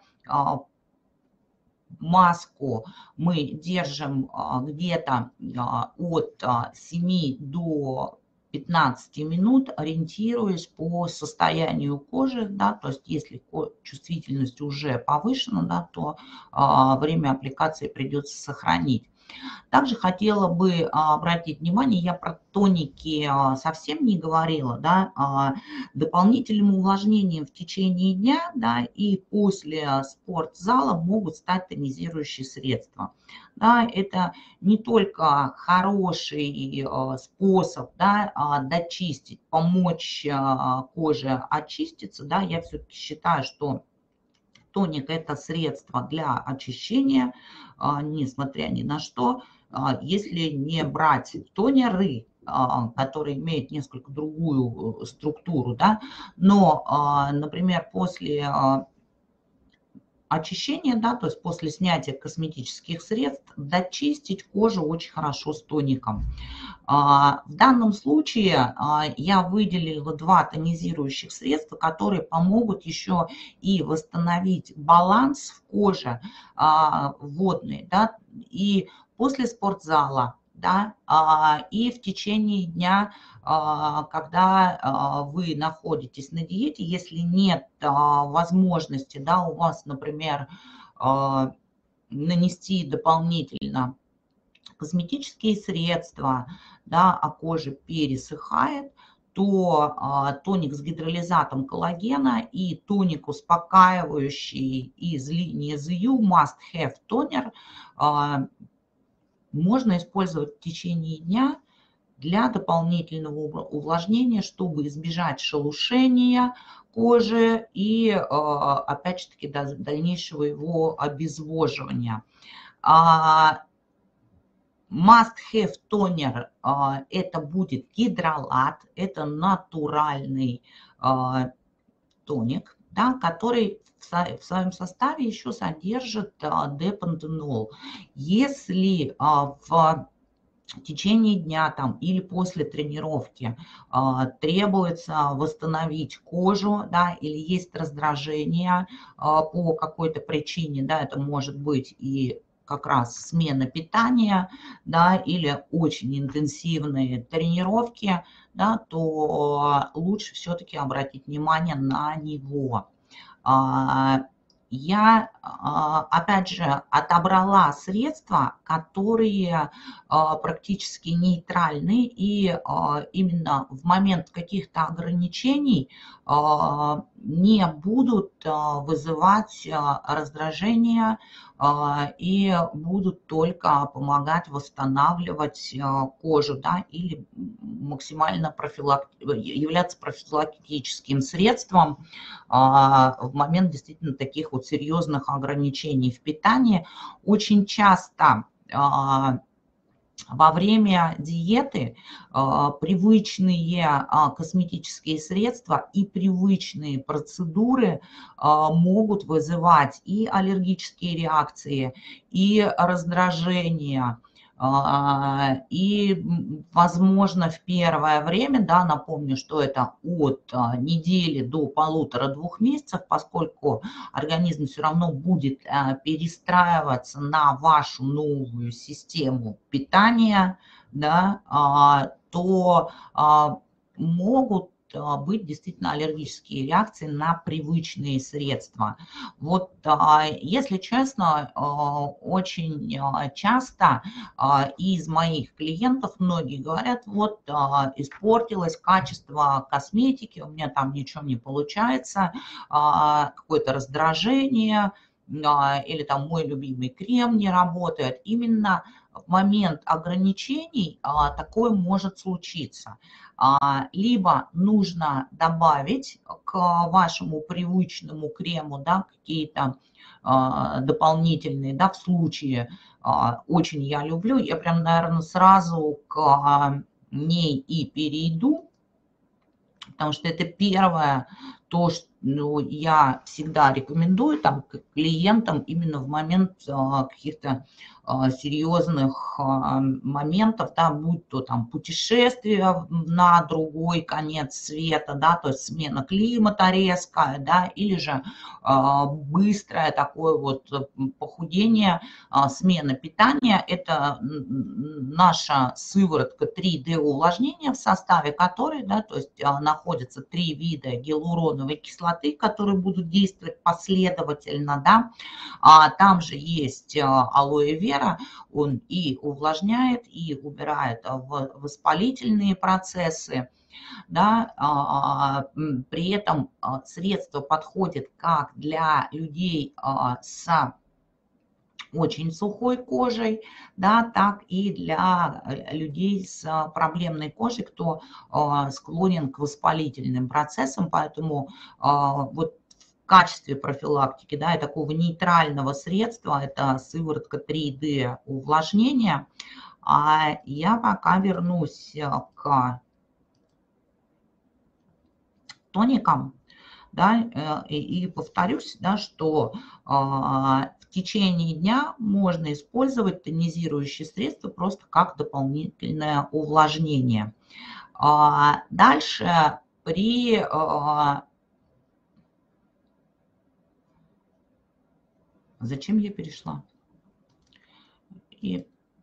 Маску мы держим где-то от 7 до 15 минут, ориентируясь по состоянию кожи, да, то есть если чувствительность уже повышена, да, то время аппликации придется сохранить. Также хотела бы обратить внимание, я про тоники совсем не говорила, да, дополнительным увлажнением в течение дня, да, и после спортзала могут стать тонизирующие средства. Да, это не только хороший способ, да, дочистить, помочь коже очиститься, да, я все-таки считаю, что тоник – это средство для очищения, несмотря ни на что. Если не брать тонеры, которые имеют несколько другую структуру, да, но, например, после очищения, да, то есть после снятия косметических средств, дочистить кожу очень хорошо с тоником. В данном случае я выделила два тонизирующих средства, которые помогут еще и восстановить баланс в коже водный, да, и после спортзала, да, и в течение дня, когда вы находитесь на диете, если нет возможности, да, у вас, например, нанести дополнительно косметические средства, да, а кожа пересыхает, то тоник с гидролизатом коллагена и тоник успокаивающий из линии ZYU Must Have Toner можно использовать в течение дня для дополнительного увлажнения, чтобы избежать шелушения кожи и, опять же таки, дальнейшего его обезвоживания. Must have toner – это будет гидролат, это натуральный тоник, да, который в своем составе еще содержит депантенол. Если в течение дня там, или после тренировки требуется восстановить кожу, да, или есть раздражение по какой-то причине, да, это может быть и как раз смена питания, да, или очень интенсивные тренировки, да, то лучше все-таки обратить внимание на него. Я, опять же, отобрала средства, которые практически нейтральны, и именно в момент каких-то ограничений не будут вызывать раздражение и будут только помогать восстанавливать кожу, да, или максимально являться профилактическим средством в момент действительно таких вот серьезных ограничений в питании. Очень часто во время диеты привычные косметические средства и привычные процедуры могут вызывать и аллергические реакции, и раздражение. И, возможно, в первое время, да, напомню, что это от недели до 1,5-2 месяцев, поскольку организм все равно будет перестраиваться на вашу новую систему питания, да, то могут быть действительно аллергические реакции на привычные средства. Вот, если честно, очень часто из моих клиентов многие говорят, вот испортилось качество косметики, у меня там ничего не получается, какое-то раздражение, или там мой любимый крем не работает. Именно в момент ограничений такое может случиться. Либо нужно добавить к вашему привычному крему, да, какие-то дополнительные, да, в случае очень я люблю, я прям, наверное, сразу к ней и перейду, потому что это первое, то, что я всегда рекомендую там клиентам именно в момент каких-то серьезных моментов, да, будь то там путешествие на другой конец света, да, то есть смена климата резкая, да, или же быстрое такое вот похудение, смена питания. Это наша сыворотка 3D увлажнения, в составе которой, да, то есть находятся 3 вида гиалуроновой кислоты, которые будут действовать последовательно, да. Там же есть алоэ вера, он и увлажняет, и убирает воспалительные процессы, да. При этом средство подходит как для людей с очень сухой кожей, да, так и для людей с проблемной кожей, кто склонен к воспалительным процессам, поэтому вот в качестве профилактики, да, и такого нейтрального средства это сыворотка 3D увлажнения. Я пока вернусь к тоникам, да, и повторюсь, да, что в течение дня можно использовать тонизирующие средства просто как дополнительное увлажнение. Дальше при зачем я перешла? И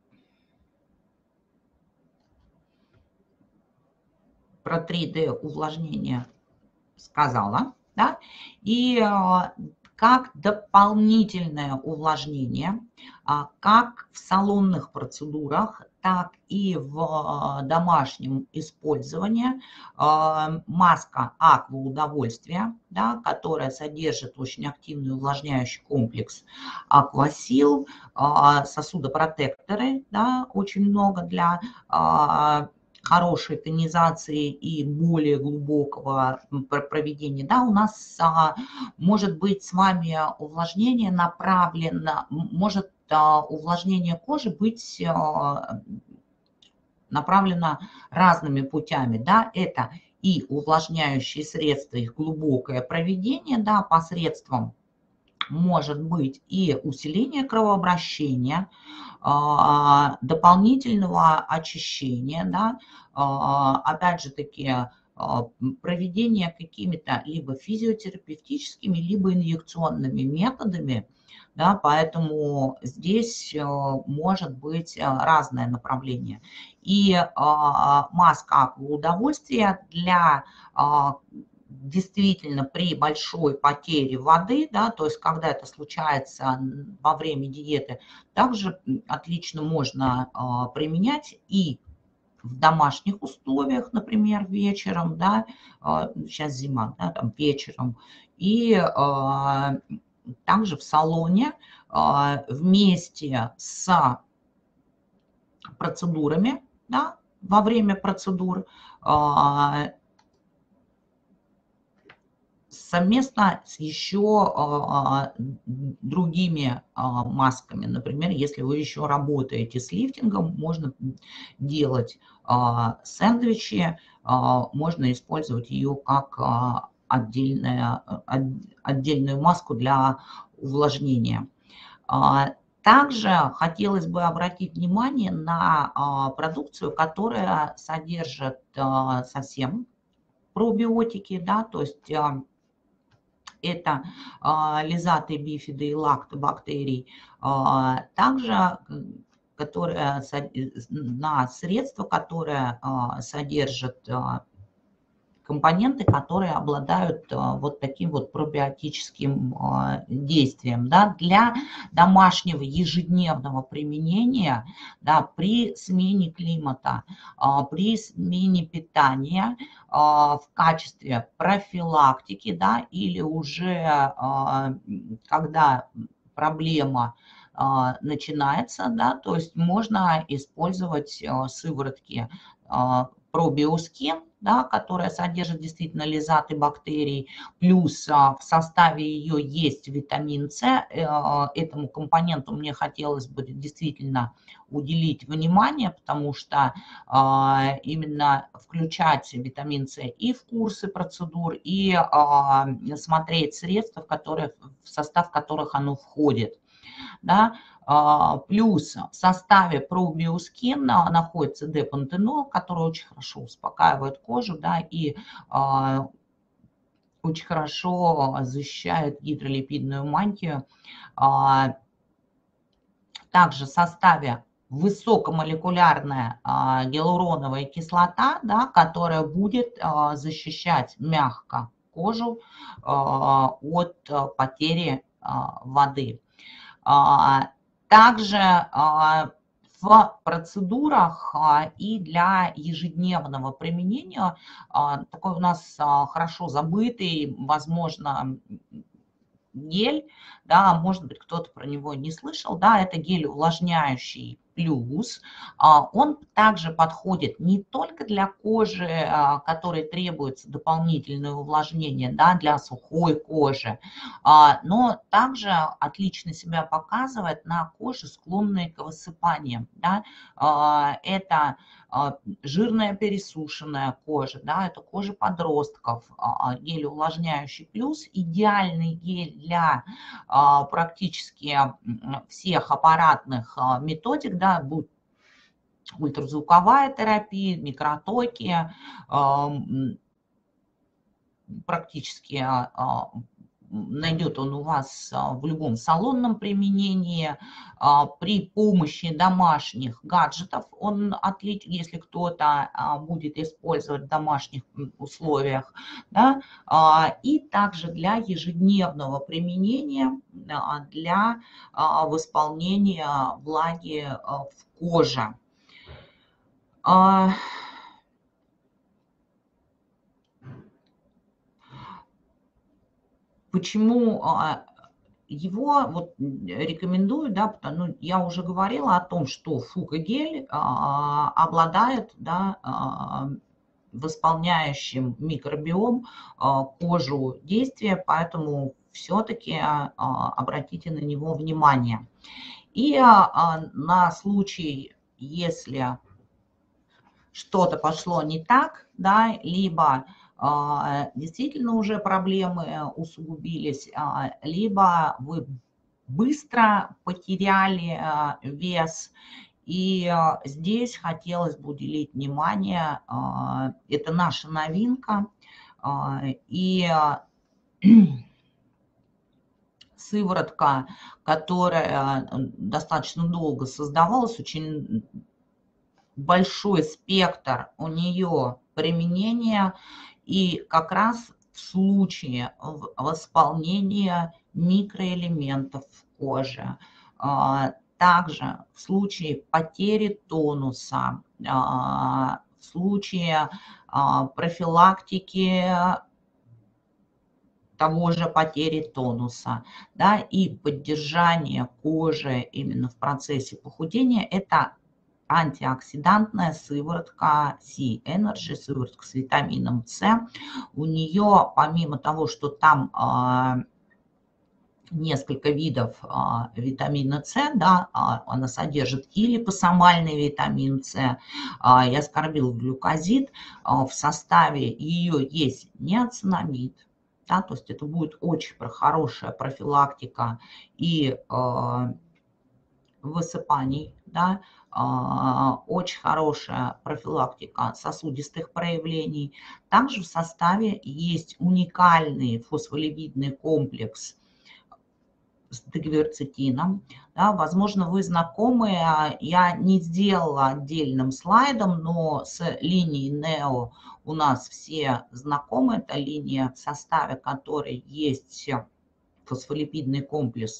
про 3D увлажнение сказала, да, и как дополнительное увлажнение, как в салонных процедурах, так и в домашнем использовании маска Аква Удовольствия, да, которая содержит очень активный увлажняющий комплекс Аквасил, сосудопротекторы, да, очень много для хорошей тонизации и более глубокого проведения, да, у нас может быть с вами увлажнение направлено, может увлажнение кожи быть направлено разными путями, да, это и увлажняющие средства, их глубокое проведение, да, посредством может быть и усиление кровообращения, дополнительного очищения, да, опять же таки проведение какими-то либо физиотерапевтическими, либо инъекционными методами, да, поэтому здесь может быть разное направление. И маска Аква Удовольствия для действительно при большой потере воды, да, то есть когда это случается во время диеты, также отлично можно применять и в домашних условиях, например, вечером, да, сейчас зима, да, там вечером, и также в салоне вместе с процедурами, да, во время процедур, совместно с еще другими масками. Например, если вы еще работаете с лифтингом, можно делать сэндвичи, можно использовать ее как отдельную маску для увлажнения. Также хотелось бы обратить внимание на продукцию, которая содержит совсем пробиотики, да, то есть это лизаты, бифиды и лактобактерий, также на средства, которые содержат компоненты, которые обладают вот таким вот пробиотическим действием, да, для домашнего ежедневного применения, да, при смене климата, при смене питания, в качестве профилактики, да, или уже когда проблема начинается, да, то есть можно использовать сыворотки пробиоскин, да, которая содержит действительно лизаты бактерий, плюс в составе ее есть витамин С. Этому компоненту мне хотелось бы действительно уделить внимание, потому что именно включать витамин С и в курсы процедур, и смотреть средства, в состав которых оно входит. Да. Плюс в составе пробиоскин находится депантенол, который очень хорошо успокаивает кожу, да, и очень хорошо защищает гидролипидную мантию. Также в составе высокомолекулярная гиалуроновая кислота, да, которая будет защищать мягко кожу от потери воды. Также в процедурах и для ежедневного применения такой у нас хорошо забытый, возможно, гель, да, может быть, кто-то про него не слышал, да, это гель увлажняющий плюс. Он также подходит не только для кожи, которой требуется дополнительное увлажнение, да, для сухой кожи, но также отлично себя показывает на коже, склонной к высыпаниям, да. Это жирная пересушенная кожа, да, это кожа подростков, гель увлажняющий плюс, идеальный гель для практически всех аппаратных методик, да, будь ультразвуковая терапия, микротоки, практически найдет он у вас в любом салонном применении. При помощи домашних гаджетов он отличен, если кто-то будет использовать в домашних условиях, да, и также для ежедневного применения, для восполнения влаги в коже. Почему его вот рекомендую, да, ну, я уже говорила о том, что фукагель обладает, да, восполняющим микробиом кожу действия, поэтому все-таки обратите на него внимание. И на случай, если что-то пошло не так, да, либо действительно уже проблемы усугубились, либо вы быстро потеряли вес. И здесь хотелось бы уделить внимание, это наша новинка, и сыворотка, которая достаточно долго создавалась, очень большой спектр у нее применения, и как раз в случае восполнения микроэлементов в коже, также в случае потери тонуса, в случае профилактики того же потери тонуса, да, и поддержания кожи именно в процессе похудения, это антиоксидантная сыворотка C-Energy, сыворотка с витамином С. У нее, помимо того, что там несколько видов витамина С, да, она содержит и липосомальный витамин С, и аскорбилглюкозид, в составе ее есть неоцинамид, да, то есть это будет очень хорошая профилактика и высыпаний, да, очень хорошая профилактика сосудистых проявлений. Также в составе есть уникальный фосфолипидный комплекс с декверцетином. Да, возможно, вы знакомы, я не сделала отдельным слайдом, но с линией NEO у нас все знакомы. Это линия, в составе которой есть фосфолипидный комплекс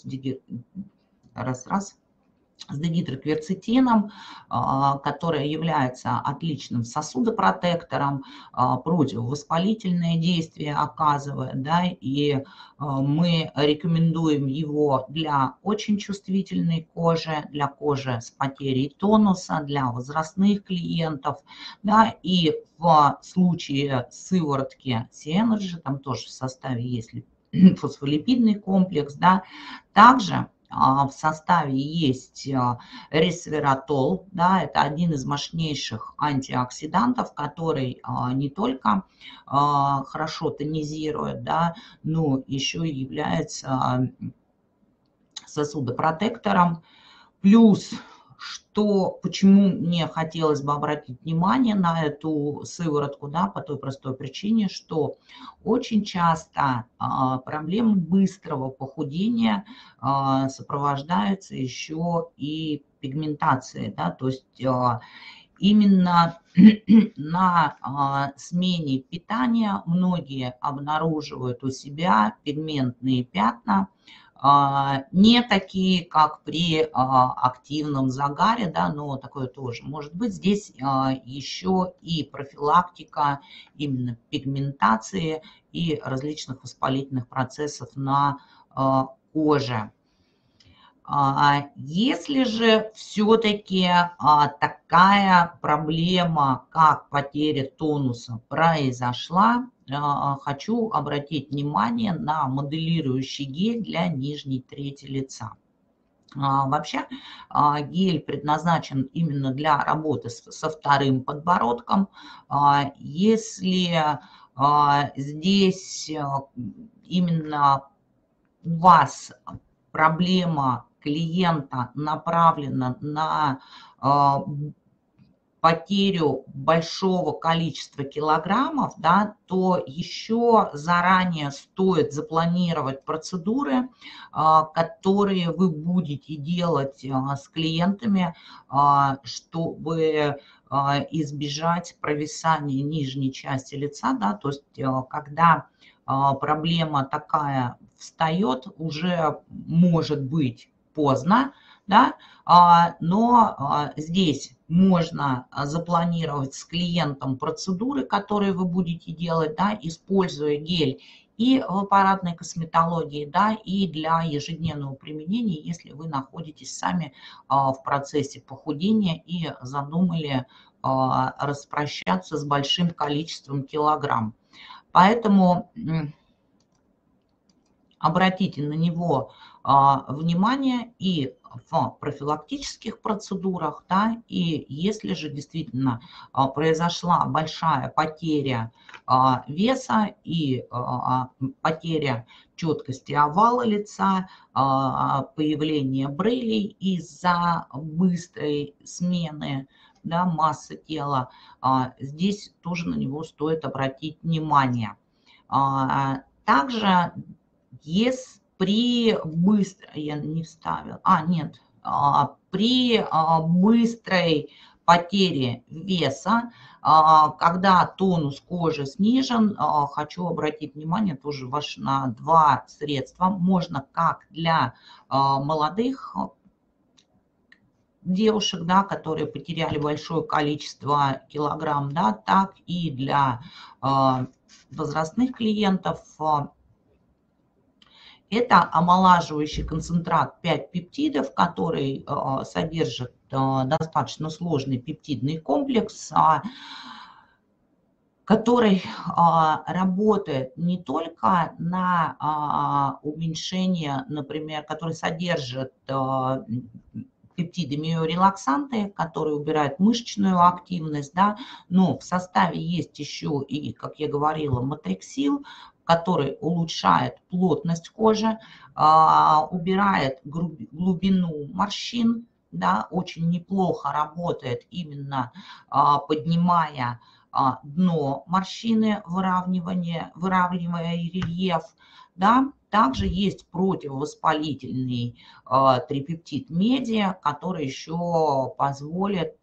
с дегидрокверцетином, который является отличным сосудопротектором, противовоспалительное действие оказывает, да, и мы рекомендуем его для очень чувствительной кожи, для кожи с потерей тонуса, для возрастных клиентов, да, и в случае сыворотки C-Energy, там тоже в составе есть фосфолипидный комплекс, да, также в составе есть ресвератол, да, это один из мощнейших антиоксидантов, который не только хорошо тонизирует, да, но еще и является сосудопротектором. Плюс, почему мне хотелось бы обратить внимание на эту сыворотку, да, по той простой причине, что очень часто проблемы быстрого похудения сопровождаются еще и пигментацией, да, то есть именно на смене питания многие обнаруживают у себя пигментные пятна, не такие, как при активном загаре, да, но такое тоже может быть. Здесь еще и профилактика именно пигментации и различных воспалительных процессов на коже. Если же все-таки такая проблема, как потеря тонуса, произошла, хочу обратить внимание на моделирующий гель для нижней трети лица. Вообще гель предназначен именно для работы со вторым подбородком. Если здесь именно у вас проблема клиента направлена на потерю большого количества килограммов, да, то еще заранее стоит запланировать процедуры, которые вы будете делать с клиентами, чтобы избежать провисания нижней части лица, да, то есть когда проблема такая встает, уже может быть поздно, да, но здесь можно запланировать с клиентом процедуры, которые вы будете делать, да, используя гель и в аппаратной косметологии, да, и для ежедневного применения, если вы находитесь сами в процессе похудения и задумали распрощаться с большим количеством килограмм. Поэтому обратите на него внимание и в профилактических процедурах, да, и если же действительно произошла большая потеря веса и потеря четкости овала лица, появление брылей из-за быстрой смены, да, массы тела, здесь тоже на него стоит обратить внимание. Также при быстрой, я не вставила, при быстрой потери веса, когда тонус кожи снижен. Хочу обратить внимание тоже на два средства. Можно как для молодых девушек, да, которые потеряли большое количество килограмм, да, так и для возрастных клиентов. Это омолаживающий концентрат 5 пептидов, который содержит достаточно сложный пептидный комплекс, который работает не только на уменьшение, например, который содержит пептиды миорелаксанты, которые убирают мышечную активность, да, но в составе есть еще и, как я говорила, матриксил, который улучшает плотность кожи, убирает глубину морщин, да, очень неплохо работает, именно поднимая дно морщины, выравнивая рельеф, да. Также есть противовоспалительный трипептид меди, который еще позволит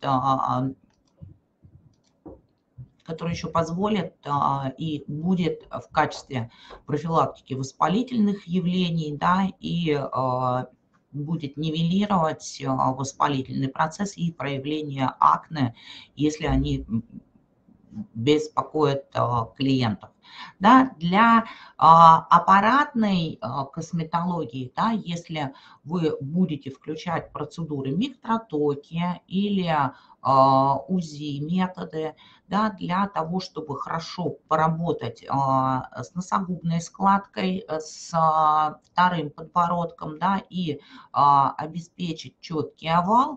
и будет в качестве профилактики воспалительных явлений, да, и будет нивелировать воспалительный процесс и проявление акне, если они беспокоят клиентов. Да, для аппаратной косметологии, да, если вы будете включать процедуры микротоки или УЗИ методы, да, для того, чтобы хорошо поработать с носогубной складкой, с вторым подбородком, да, и обеспечить четкий овал,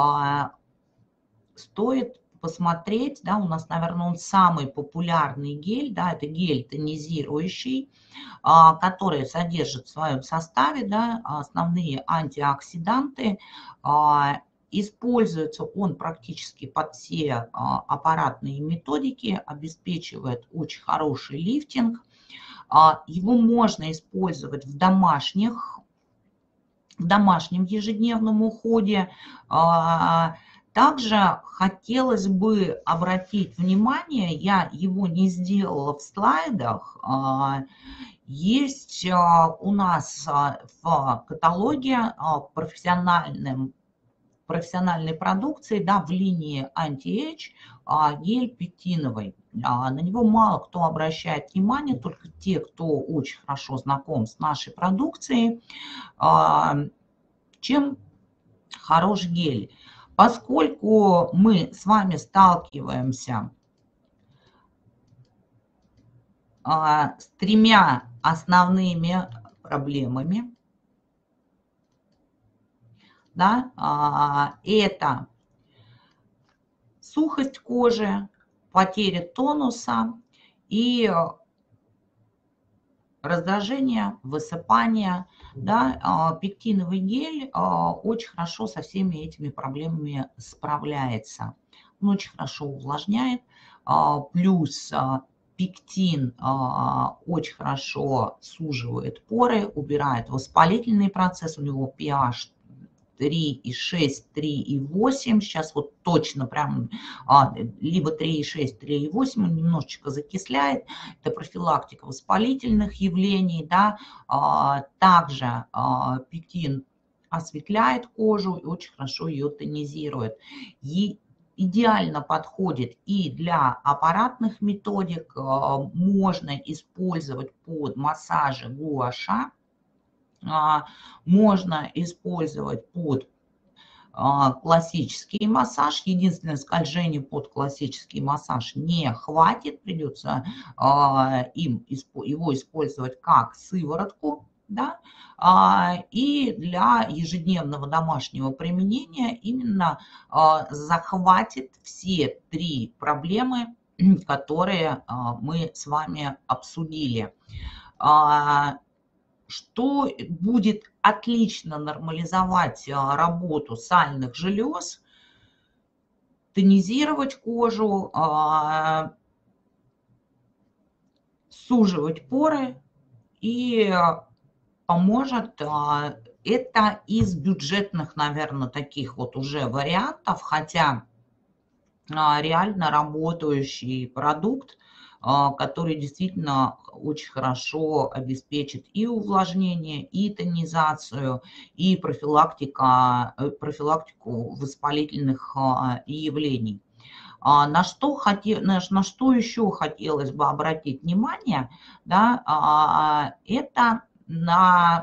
стоит посмотреть, да, у нас, наверное, он самый популярный гель, да, это гель тонизирующий, который содержит в своем составе, да, основные антиоксиданты. Используется он практически под все аппаратные методики, обеспечивает очень хороший лифтинг. Его можно использовать в домашнем ежедневном уходе. Также хотелось бы обратить внимание, я его не сделала в слайдах, есть у нас в каталоге профессиональной продукции, да, в линии Anti-Age гель пектиновый. На него мало кто обращает внимание, только те, кто очень хорошо знаком с нашей продукцией. Чем хорош гель? Поскольку мы с вами сталкиваемся с тремя основными проблемами, да, это сухость кожи, потеря тонуса и раздражение, высыпание, да, пектиновый гель очень хорошо со всеми этими проблемами справляется. Он очень хорошо увлажняет, плюс пектин очень хорошо суживает поры, убирает воспалительный процесс, у него pH 3,6, 3,8, сейчас вот точно прям либо 3,6, 3,8, он немножечко закисляет, это профилактика воспалительных явлений, да, также пектин осветляет кожу и очень хорошо ее тонизирует. И идеально подходит и для аппаратных методик, можно использовать под массажи гуаша, можно использовать под классический массаж. Единственное, скольжение под классический массаж не хватит, придется его использовать как сыворотку, да, и для ежедневного домашнего применения именно захватит все три проблемы, которые мы с вами обсудили. Что будет отлично нормализовать работу сальных желез, тонизировать кожу, суживать поры и поможет. Это из бюджетных, наверное, таких вот уже вариантов, хотя реально работающий продукт, который действительно очень хорошо обеспечит и увлажнение, и тонизацию, и профилактику воспалительных явлений. На что еще хотелось бы обратить внимание, да, это на...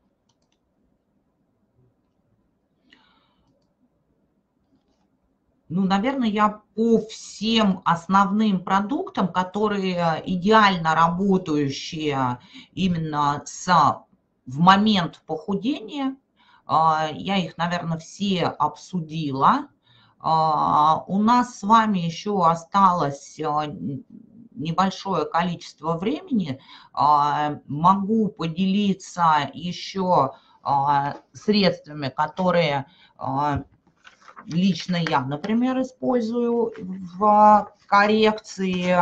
Ну, наверное, я по всем основным продуктам, которые идеально работающие именно в момент похудения, я их, наверное, все обсудила. У нас с вами еще осталось небольшое количество времени. Могу поделиться еще средствами, которые лично я, например, использую в коррекции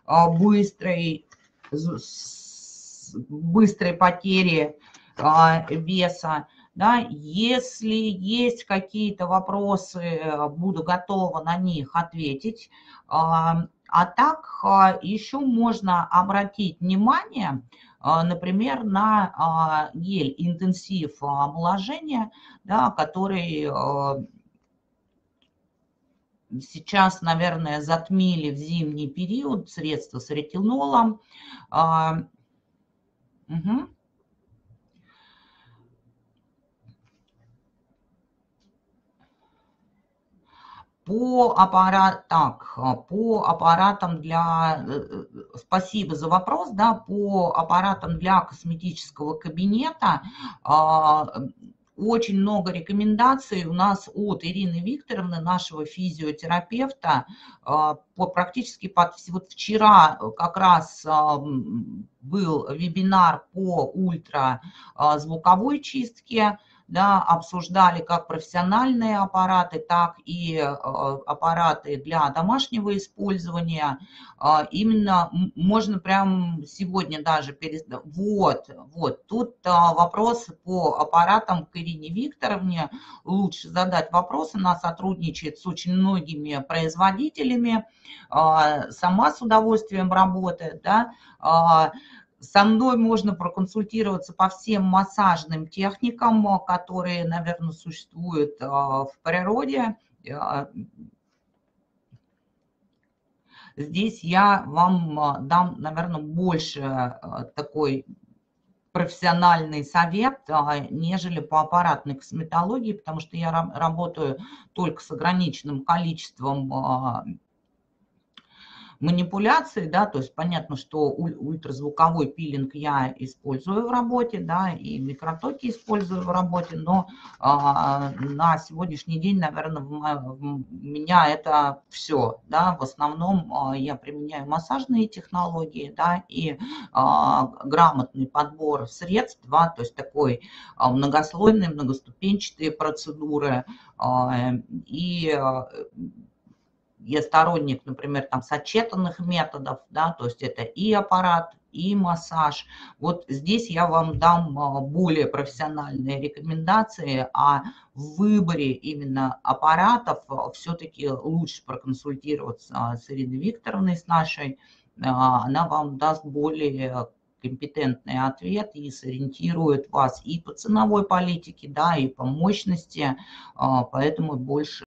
быстрой потери веса. Да, если есть какие-то вопросы, буду готова на них ответить. А так еще можно обратить внимание, например, на гель интенсив омоложения, да, который сейчас, наверное, затмили в зимний период средства с ретинолом. Угу. По аппаратам для... Спасибо за вопрос, да, по аппаратам для косметического кабинета очень много рекомендаций у нас от Ирины Викторовны, нашего физиотерапевта. Практически вот вчера как раз был вебинар по ультразвуковой чистке. Да, обсуждали как профессиональные аппараты, так и аппараты для домашнего использования. Именно можно прямо сегодня даже Вот, тут вопросы по аппаратам к Ирине Викторовне. Лучше задать вопросы. Она сотрудничает с очень многими производителями. Сама с удовольствием работает, да. Со мной можно проконсультироваться по всем массажным техникам, которые, наверное, существуют в природе. Здесь я вам дам, наверное, больше такой профессиональный совет, нежели по аппаратной косметологии, потому что я работаю только с ограниченным количеством манипуляции, да, то есть понятно, что ультразвуковой пилинг я использую в работе, да, и микротоки использую в работе, но на сегодняшний день, наверное, у меня это все, да, в основном я применяю массажные технологии, да, и грамотный подбор средств, да, то есть такой многослойные, многоступенчатые процедуры, и я сторонник, например, там сочетанных методов, да, то есть это и аппарат, и массаж. Вот здесь я вам дам более профессиональные рекомендации, а в выборе именно аппаратов все-таки лучше проконсультироваться с Ириной Викторовной, с нашей. Она вам даст более компетентный ответ и сориентирует вас и по ценовой политике, да, и по мощности, поэтому больше